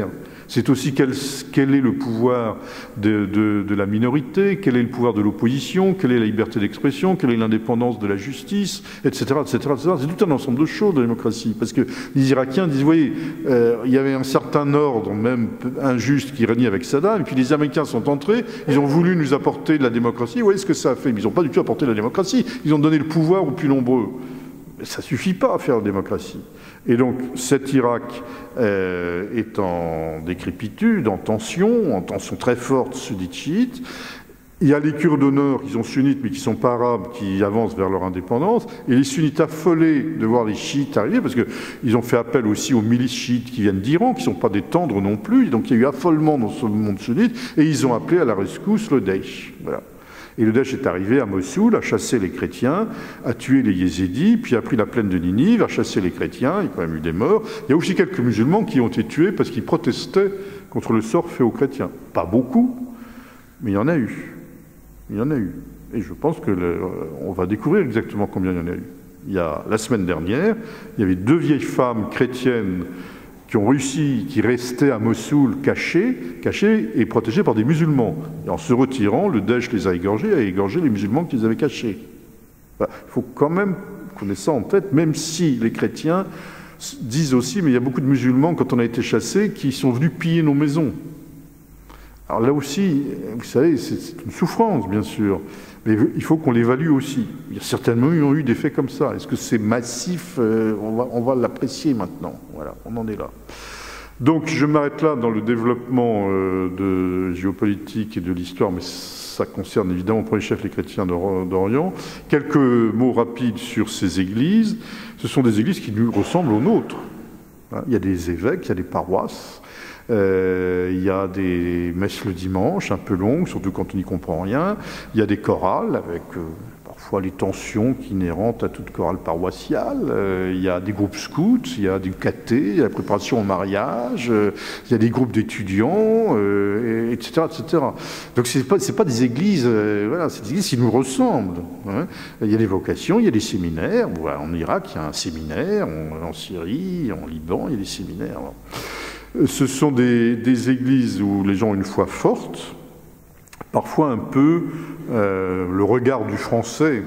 C'est aussi quel, quel est le pouvoir de, de, de la minorité, quel est le pouvoir de l'opposition, quelle est la liberté d'expression, quelle est l'indépendance de la justice, et cetera, et cetera, et cetera. C'est tout un ensemble de choses, la démocratie. Parce que les Irakiens disent, vous voyez, euh, il y avait un certain ordre, même injuste, qui régnait avec Saddam, et puis les Américains sont entrés, ils ont voulu nous apporter de la démocratie. Vous voyez ce que ça a fait? Ils n'ont pas du tout apporté de la démocratie, ils ont donné le pouvoir aux plus nombreux. Mais ça ne suffit pas à faire la démocratie. Et donc, cet Irak euh, est en décrépitude, en tension, en tension très forte sunnite-chiite. Il y a les Kurdes au nord, qui sont sunnites, mais qui ne sont pas arabes, qui avancent vers leur indépendance. Et les sunnites affolés de voir les chiites arriver, parce qu'ils ont fait appel aussi aux milices chiites qui viennent d'Iran, qui ne sont pas des tendres non plus. Donc, il y a eu affolement dans ce monde sunnite, et ils ont appelé à la rescousse le Daesh. Voilà. Et le Daesh est arrivé à Mossoul, a chassé les chrétiens, a tué les yézidis, puis a pris la plaine de Ninive, a chassé les chrétiens, il y a quand même eu des morts. Il y a aussi quelques musulmans qui ont été tués parce qu'ils protestaient contre le sort fait aux chrétiens. Pas beaucoup, mais il y en a eu. Il y en a eu. Et je pense qu'on va découvrir exactement combien il y en a eu. Il y a, la semaine dernière, il y avait deux vieilles femmes chrétiennes qui ont réussi, qui restaient à Mossoul cachées, cachées et protégées par des musulmans. Et en se retirant, le Daesh les a égorgés, a égorgé les musulmans qui les avaient cachés. Enfin, il faut quand même qu'on ait ça en tête, même si les chrétiens disent aussi, mais il y a beaucoup de musulmans, quand on a été chassés, qui sont venus piller nos maisons. Alors là aussi, vous savez, c'est une souffrance, bien sûr, mais il faut qu'on l'évalue aussi. Il y a certainement eu des faits comme ça. Est-ce que c'est massif? euh, On va, on va l'apprécier maintenant. Voilà, on en est là. Donc, je m'arrête là dans le développement euh, de géopolitique et de l'histoire, mais ça concerne évidemment, pour les chefs, les chrétiens d'Orient. Quelques mots rapides sur ces églises. Ce sont des églises qui nous ressemblent aux nôtres. Il y a des évêques, il y a des paroisses. Euh, il y a des messes le dimanche, un peu longues, surtout quand on n'y comprend rien. Il y a des chorales, avec euh, parfois les tensions qui inhérentes à toute chorale paroissiale. Euh, il y a des groupes scouts, il y a du caté, il y a la préparation au mariage, euh, il y a des groupes d'étudiants, euh, et cetera, et cetera. Donc c'est pas, c'est pas des églises, euh, voilà, c'est des églises qui nous ressemblent. Hein. Il y a des vocations, il y a des séminaires. Voilà, en Irak, il y a un séminaire, en, en Syrie, en Liban, il y a des séminaires. Alors. Ce sont des, des églises où les gens ont une foi forte, parfois un peu euh, le regard du français,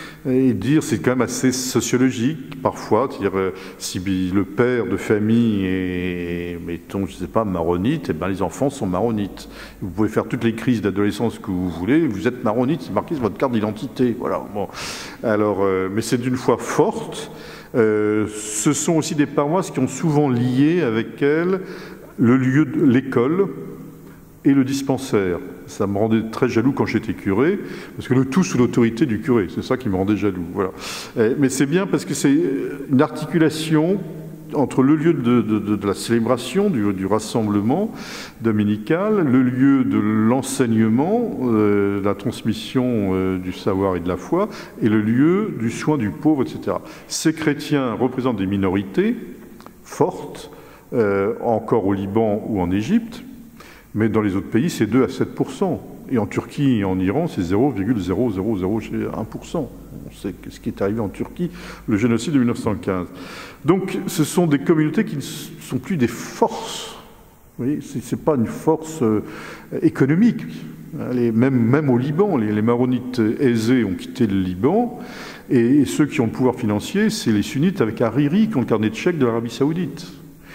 et dire c'est quand même assez sociologique parfois, c'est-à-dire euh, si le père de famille est, mettons, je ne sais pas, maronite, et ben les enfants sont maronites. Vous pouvez faire toutes les crises d'adolescence que vous voulez, vous êtes maronite, c'est marqué sur votre carte d'identité, voilà. Bon. Alors, euh, mais c'est d'une foi forte. Euh, ce sont aussi des paroisses qui ont souvent lié avec elles le lieu de l'école et le dispensaire. Ça me rendait très jaloux quand j'étais curé, parce que le tout sous l'autorité du curé, c'est ça qui me rendait jaloux. Voilà. Mais c'est bien parce que c'est une articulation entre le lieu de, de, de, de la célébration, du, du rassemblement dominical, le lieu de l'enseignement, euh, de la transmission euh, du savoir et de la foi, et le lieu du soin du pauvre, et cetera. Ces chrétiens représentent des minorités fortes, euh, encore au Liban ou en Égypte, mais dans les autres pays, c'est deux à sept pour cent. Et en Turquie et en Iran, c'est zéro virgule zéro zéro zéro un pour cent. On sait ce qui est arrivé en Turquie, le génocide de mille neuf cent quinze. Donc, ce sont des communautés qui ne sont plus des forces. Vous voyez, ce n'est pas une force euh, économique. Les, même, même au Liban, les, les maronites aisés ont quitté le Liban, et, et ceux qui ont le pouvoir financier, c'est les sunnites avec Hariri qui ont le carnet de chèques de l'Arabie saoudite.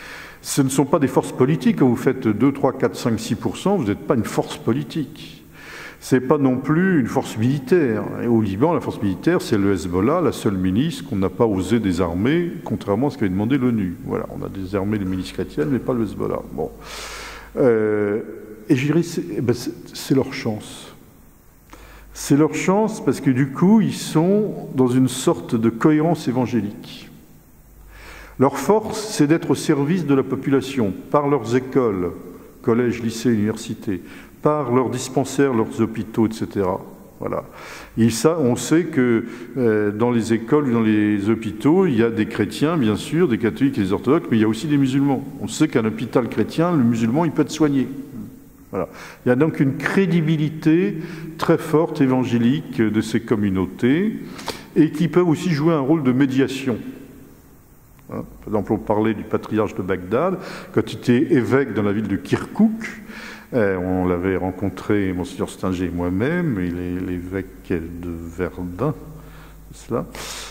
Ce ne sont pas des forces politiques. Quand vous faites deux, trois, quatre, cinq, six pour cent, vous n'êtes pas une force politique. Ce n'est pas non plus une force militaire. Et au Liban, la force militaire, c'est le Hezbollah, la seule milice qu'on n'a pas osé désarmer, contrairement à ce qu'avait demandé l'ONU. Voilà, on a désarmé les milices chrétiennes, mais pas le Hezbollah. Bon. Euh, et je dirais, c'est eh ben, leur chance. C'est leur chance parce que du coup, ils sont dans une sorte de cohérence évangélique. Leur force, c'est d'être au service de la population, par leurs écoles, collèges, lycées, universités, par leurs dispensaires, leurs hôpitaux, et cetera. Voilà. Et ça, on sait que euh, dans les écoles ou dans les hôpitaux, il y a des chrétiens, bien sûr, des catholiques et des orthodoxes, mais il y a aussi des musulmans. On sait qu'un hôpital chrétien, le musulman, il peut être soigné. Voilà. Il y a donc une crédibilité très forte, évangélique, de ces communautés, et qui peuvent aussi jouer un rôle de médiation. Hein. Par exemple, on parlait du patriarche de Bagdad. Quand il était évêque dans la ville de Kirkouk, eh, on l'avait rencontré, Monseigneur Stinger et moi-même, il est l'évêque de Verdun, c'est cela,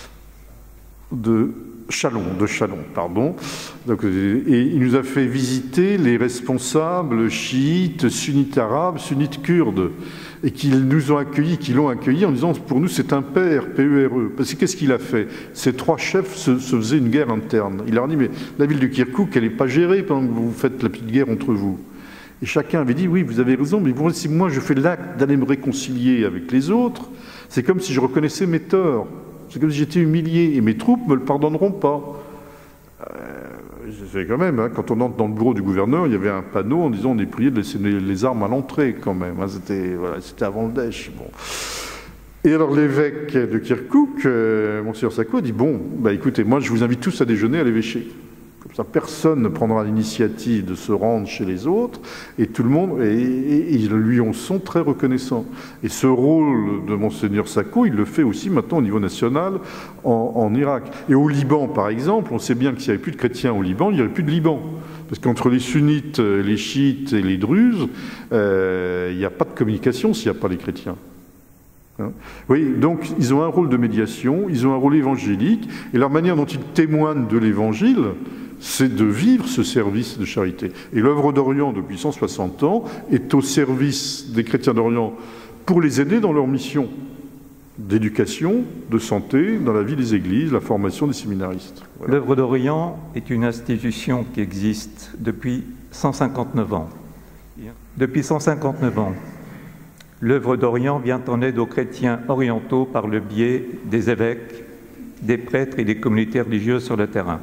de Chalon, de Chalon, pardon. Donc, et il nous a fait visiter les responsables chiites, sunnites arabes, sunnites kurdes, et qu'ils nous ont accueillis, qu'ils l'ont accueilli en disant pour nous c'est un père, P E R E. Parce que qu'est-ce qu'il a fait? Ces trois chefs se, se faisaient une guerre interne. Il leur a dit mais la ville de Kirkouk, elle n'est pas gérée pendant que vous faites la petite guerre entre vous. Et chacun avait dit oui, vous avez raison, mais vous, si moi je fais l'acte d'aller me réconcilier avec les autres, c'est comme si je reconnaissais mes torts. C'est comme si j'étais humilié, et mes troupes ne me le pardonneront pas. Euh, c'est quand même, hein, quand on entre dans le bureau du gouverneur, il y avait un panneau en disant on est prié de laisser les, les armes à l'entrée, quand même. Hein, c'était voilà, avant le Daesh. Bon. Et alors l'évêque de Kirkouk, euh, Monseigneur Sacco, dit bon, bah, écoutez, moi je vous invite tous à déjeuner à l'évêché. Comme ça, personne ne prendra l'initiative de se rendre chez les autres, et tout le monde, et, et, et ils lui en sont très reconnaissants. Et ce rôle de Monseigneur Sacco, il le fait aussi maintenant au niveau national en, en Irak. Et au Liban, par exemple, on sait bien que s'il n'y avait plus de chrétiens au Liban, il n'y aurait plus de Liban. Parce qu'entre les sunnites, les chiites et les druzes, euh, il n'y a pas de communication s'il n'y a pas les chrétiens. Hein? Oui, donc ils ont un rôle de médiation, ils ont un rôle évangélique, et la manière dont ils témoignent de l'évangile, c'est de vivre ce service de charité. Et l'œuvre d'Orient, depuis cent soixante ans, est au service des chrétiens d'Orient pour les aider dans leur mission d'éducation, de santé, dans la vie des églises, la formation des séminaristes. Voilà. L'œuvre d'Orient est une institution qui existe depuis cent cinquante-neuf ans. Depuis cent cinquante-neuf ans, l'œuvre d'Orient vient en aide aux chrétiens orientaux par le biais des évêques, des prêtres et des communautés religieuses sur le terrain.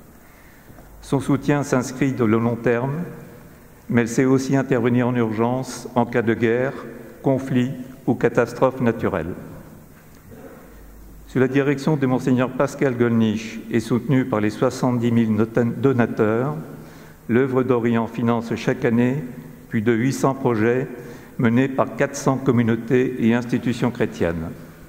Son soutien s'inscrit dans le long terme, mais elle sait aussi intervenir en urgence en cas de guerre, conflit ou catastrophe naturelle. Sous la direction de Monseigneur Pascal Gollnisch et soutenue par les soixante-dix mille donateurs, l'œuvre d'Orient finance chaque année plus de huit cents projets menés par quatre cents communautés et institutions chrétiennes.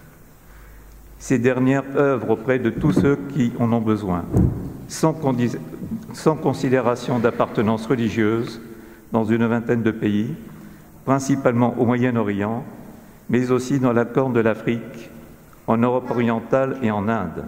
Ces dernières œuvrent auprès de tous ceux qui en ont besoin, sans, sans considération d'appartenance religieuse, dans une vingtaine de pays, principalement au Moyen-Orient, mais aussi dans la Corne de l'Afrique, en Europe orientale et en Inde.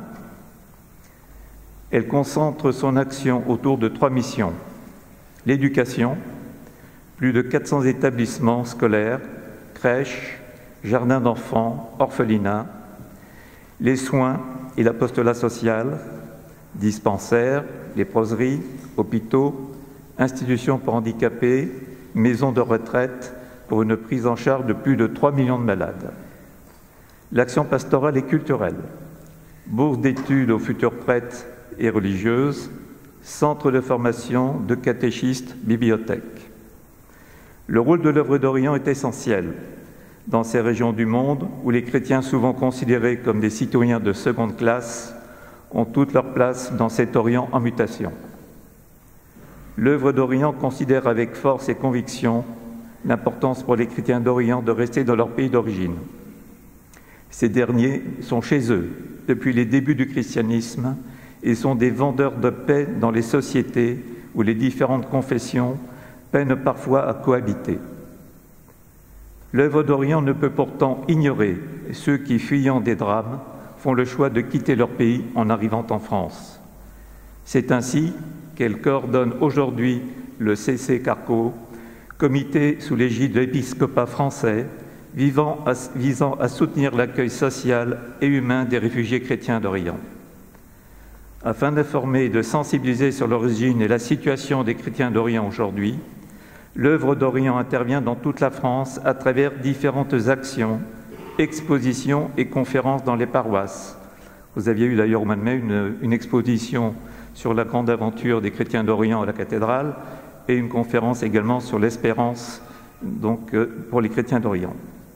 Elle concentre son action autour de trois missions. L'éducation, plus de quatre cents établissements scolaires, crèches, jardins d'enfants, orphelinats, les soins et l'apostolat social, dispensaires, léproseries, hôpitaux, institutions pour handicapés, maisons de retraite pour une prise en charge de plus de trois millions de malades. L'action pastorale et culturelle, bourse d'études aux futurs prêtres et religieuses, centre de formation de catéchistes, bibliothèques. Le rôle de l'œuvre d'Orient est essentiel dans ces régions du monde où les chrétiens, souvent considérés comme des citoyens de seconde classe, ont toute leur place dans cet Orient en mutation. L'œuvre d'Orient considère avec force et conviction l'importance pour les chrétiens d'Orient de rester dans leur pays d'origine. Ces derniers sont chez eux depuis les débuts du christianisme et sont des vendeurs de paix dans les sociétés où les différentes confessions peinent parfois à cohabiter. L'œuvre d'Orient ne peut pourtant ignorer ceux qui, fuyant des drames, font le choix de quitter leur pays en arrivant en France. C'est ainsi qu'elle coordonne aujourd'hui le C C Carco, comité sous l'égide de l'épiscopat français, visant à, visant à soutenir l'accueil social et humain des réfugiés chrétiens d'Orient. Afin d'informer et de sensibiliser sur l'origine et la situation des chrétiens d'Orient aujourd'hui, l'œuvre d'Orient intervient dans toute la France à travers différentes actions, expositions et conférences dans les paroisses. Vous aviez eu d'ailleurs au mois de mai une, une exposition sur la grande aventure des chrétiens d'Orient à la cathédrale et une conférence également sur l'espérance donc, pour les chrétiens d'Orient.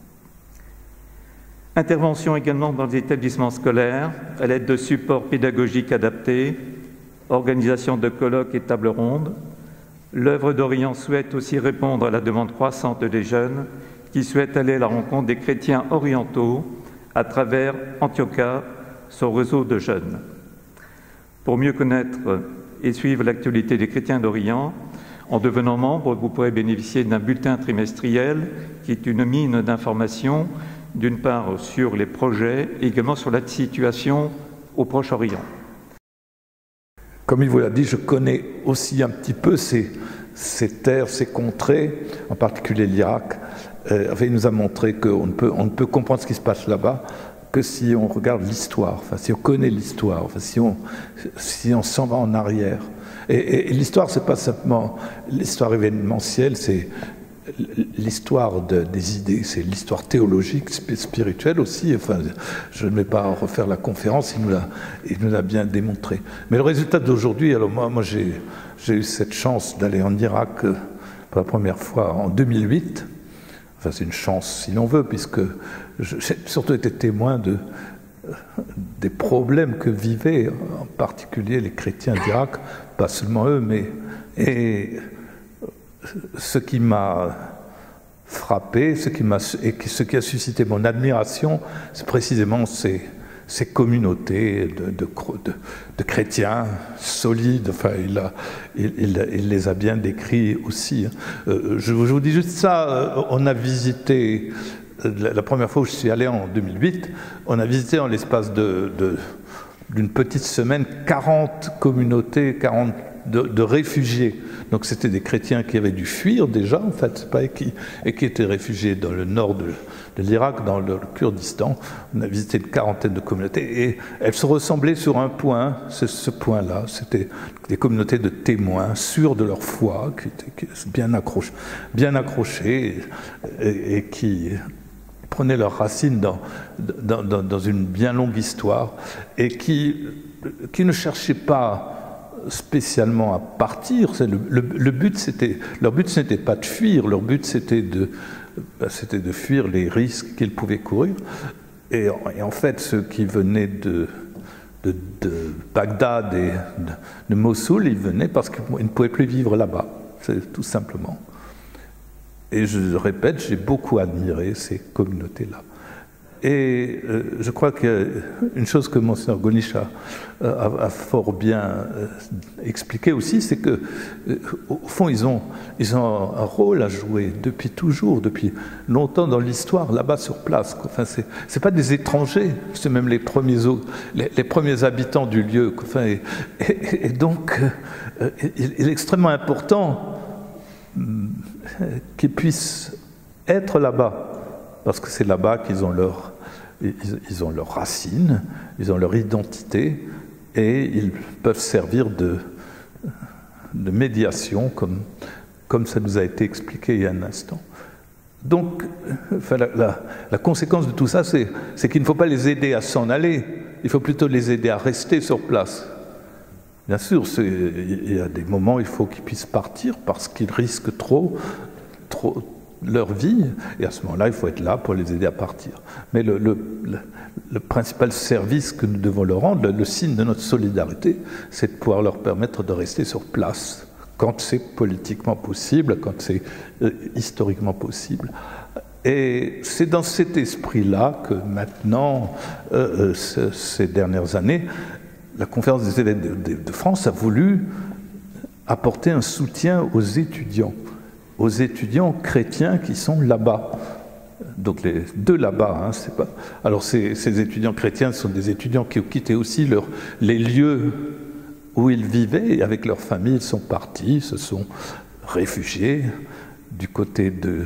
Intervention également dans les établissements scolaires à l'aide de supports pédagogiques adaptés, organisation de colloques et tables rondes. L'œuvre d'Orient souhaite aussi répondre à la demande croissante des jeunes qui souhaitent aller à la rencontre des chrétiens orientaux à travers Antiocha, son réseau de jeunes. Pour mieux connaître et suivre l'actualité des chrétiens d'Orient, en devenant membre, vous pourrez bénéficier d'un bulletin trimestriel qui est une mine d'informations, d'une part sur les projets et également sur la situation au Proche-Orient. Comme il vous l'a dit, je connais aussi un petit peu ces, ces terres, ces contrées, en particulier l'Irak. Euh, il nous a montré qu'on ne peut, on ne peut comprendre ce qui se passe là-bas que si on regarde l'histoire, enfin, si on connaît l'histoire, enfin, si on si on s'en va en arrière. Et, et, et l'histoire, c'est pas simplement l'histoire événementielle, c'est l'histoire de, des idées, c'est l'histoire théologique, spirituelle aussi. Enfin, je ne vais pas refaire la conférence, il nous l'a, il nous l'a bien démontré. Mais le résultat d'aujourd'hui, alors moi, moi j'ai, j'ai eu cette chance d'aller en Irak euh, pour la première fois en deux mille huit. Enfin, c'est une chance, si l'on veut, puisque j'ai surtout été témoin de, des problèmes que vivaient en particulier les chrétiens d'Irak, pas seulement eux, mais... Et, ce qui m'a frappé, ce qui, m'a, et ce qui a suscité mon admiration, c'est précisément ces, ces communautés de, de, de, de chrétiens solides. Enfin, il, a, il, il, il les a bien décrits aussi. Euh, je, je vous dis juste ça, on a visité, la, la première fois où je suis allé en deux mille huit, on a visité en l'espace de, de, d'une petite semaine quarante communautés, quarante De, de réfugiés. Donc c'était des chrétiens qui avaient dû fuir déjà, en fait, pas, et, qui, et qui étaient réfugiés dans le nord de, de l'Irak, dans le, le Kurdistan. On a visité une quarantaine de communautés et elles se ressemblaient sur un point, c'est ce point-là, c'était des communautés de témoins, sûrs de leur foi, qui étaient bien accrochés, bien accrochés et, et qui prenaient leurs racines dans, dans, dans, dans une bien longue histoire et qui, qui ne cherchaient pas spécialement à partir. Le, le, le but, c'était, leur but, ce n'était pas de fuir, leur but, c'était de, c'était de fuir les risques qu'ils pouvaient courir. Et, et en fait, ceux qui venaient de, de, de Bagdad et de, de Mossoul, ils venaient parce qu'ils ne pouvaient plus vivre là-bas, c'est tout simplement. Et je répète, j'ai beaucoup admiré ces communautés-là. Et euh, je crois qu'une chose que Monseigneur Golnisch a, a, a fort bien euh, expliqué aussi, c'est que euh, au fond, ils ont, ils ont un rôle à jouer depuis toujours, depuis longtemps dans l'histoire, là-bas sur place. Enfin, c'est, c'est pas des étrangers, c'est même les premiers, les, les premiers habitants du lieu. Enfin, et, et, et donc, euh, il, il est extrêmement important euh, qu'ils puissent être là-bas. Parce que c'est là-bas qu'ils ont leur, ils, ils ont leurs racines, ils ont leur identité, et ils peuvent servir de, de médiation, comme, comme ça nous a été expliqué il y a un instant. Donc, enfin, la, la, la conséquence de tout ça, c'est, c'est qu'il ne faut pas les aider à s'en aller, il faut plutôt les aider à rester sur place. Bien sûr, c'est, il y a des moments où il faut qu'ils puissent partir parce qu'ils risquent trop, trop leur vie, et à ce moment-là, il faut être là pour les aider à partir. Mais le, le, le, le principal service que nous devons leur rendre, le, le signe de notre solidarité, c'est de pouvoir leur permettre de rester sur place, quand c'est politiquement possible, quand c'est euh, historiquement possible. Et c'est dans cet esprit-là que maintenant, euh, euh, ces dernières années, la Conférence des évêques de, de, de France a voulu apporter un soutien aux étudiants, aux étudiants chrétiens qui sont là-bas. Donc les deux là-bas, hein, c'est pas... Alors ces, ces étudiants chrétiens sont des étudiants qui ont quitté aussi leur, les lieux où ils vivaient, et avec leur famille, ils sont partis, se sont réfugiés du côté de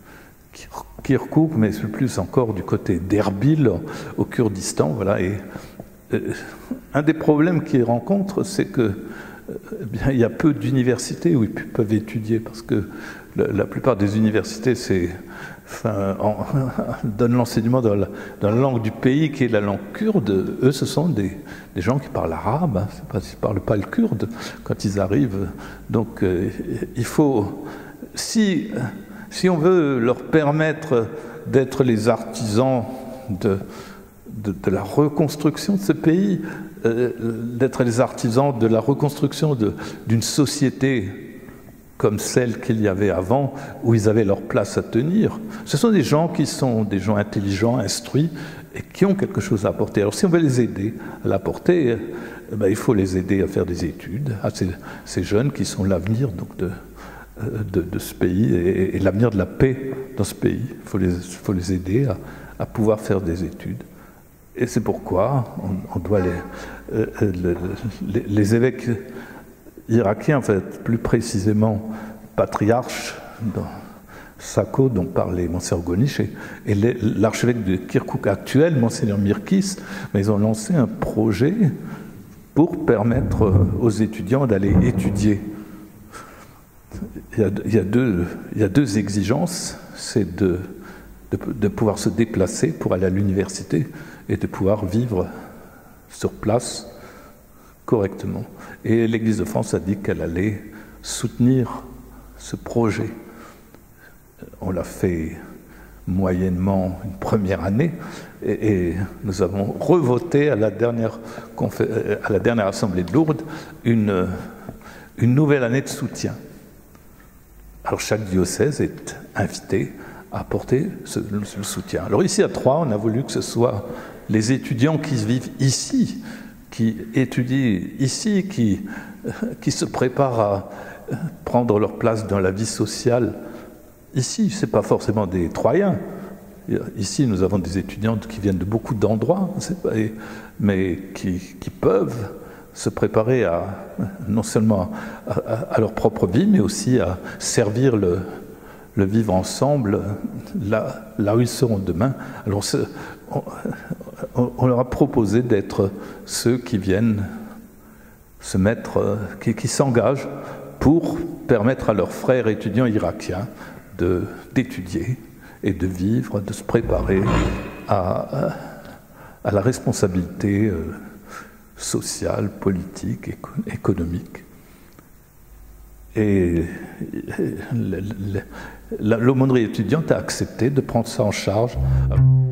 Kirkouk, mais plus encore du côté d'Erbil, au Kurdistan, voilà. Et euh, un des problèmes qu'ils rencontrent, c'est que Eh bien, il y a peu d'universités où ils peuvent étudier, parce que la, la plupart des universités c'est, enfin, en, donnent l'enseignement dans la, dans la langue du pays qui est la langue kurde. Eux, ce sont des, des gens qui parlent arabe, hein, c'est pas, ils ne parlent pas le kurde quand ils arrivent. Donc euh, il faut, si, si on veut leur permettre d'être les artisans de, de, de la reconstruction de ce pays, euh, d'être les artisans de la reconstruction de, d'une société comme celle qu'il y avait avant, où ils avaient leur place à tenir. Ce sont des gens qui sont des gens intelligents, instruits, et qui ont quelque chose à apporter. Alors si on veut les aider à l'apporter, eh ben, il faut les aider à faire des études, à ces, ces jeunes qui sont l'avenir donc de, de, de ce pays et, et l'avenir de la paix dans ce pays. Il faut les, faut les aider à, à pouvoir faire des études. Et c'est pourquoi on, on doit les, euh, les, les évêques irakiens, en fait, plus précisément patriarches, dans Sako, dont parlait Monseigneur Golnisch, et, et l'archevêque de Kirkouk actuel, Monseigneur Mirkis, mais ils ont lancé un projet pour permettre aux étudiants d'aller étudier. Il y a, il y a, deux, il y a deux exigences, c'est de, de, de pouvoir se déplacer pour aller à l'université et de pouvoir vivre sur place correctement. Et l'Église de France a dit qu'elle allait soutenir ce projet. On l'a fait moyennement une première année et, et nous avons revoté à la dernière, à la dernière Assemblée de Lourdes une, une nouvelle année de soutien. Alors chaque diocèse est invité à apporter ce, le soutien. Alors ici à Troyes, on a voulu que ce soit les étudiants qui vivent ici, qui étudient ici, qui, qui se préparent à prendre leur place dans la vie sociale ici. Ce n'est pas forcément des Troyens. Ici, nous avons des étudiantes qui viennent de beaucoup d'endroits, mais qui, qui peuvent se préparer à, non seulement à, à, à leur propre vie, mais aussi à servir le, le vivre ensemble là, là où ils seront demain. Alors, on, on, on leur a proposé d'être ceux qui viennent se mettre, qui, qui s'engagent pour permettre à leurs frères étudiants irakiens de, d'étudier et de vivre, de se préparer à, à, à la responsabilité euh, sociale, politique, éco économique. Et l'aumônerie étudiante a accepté de prendre ça en charge.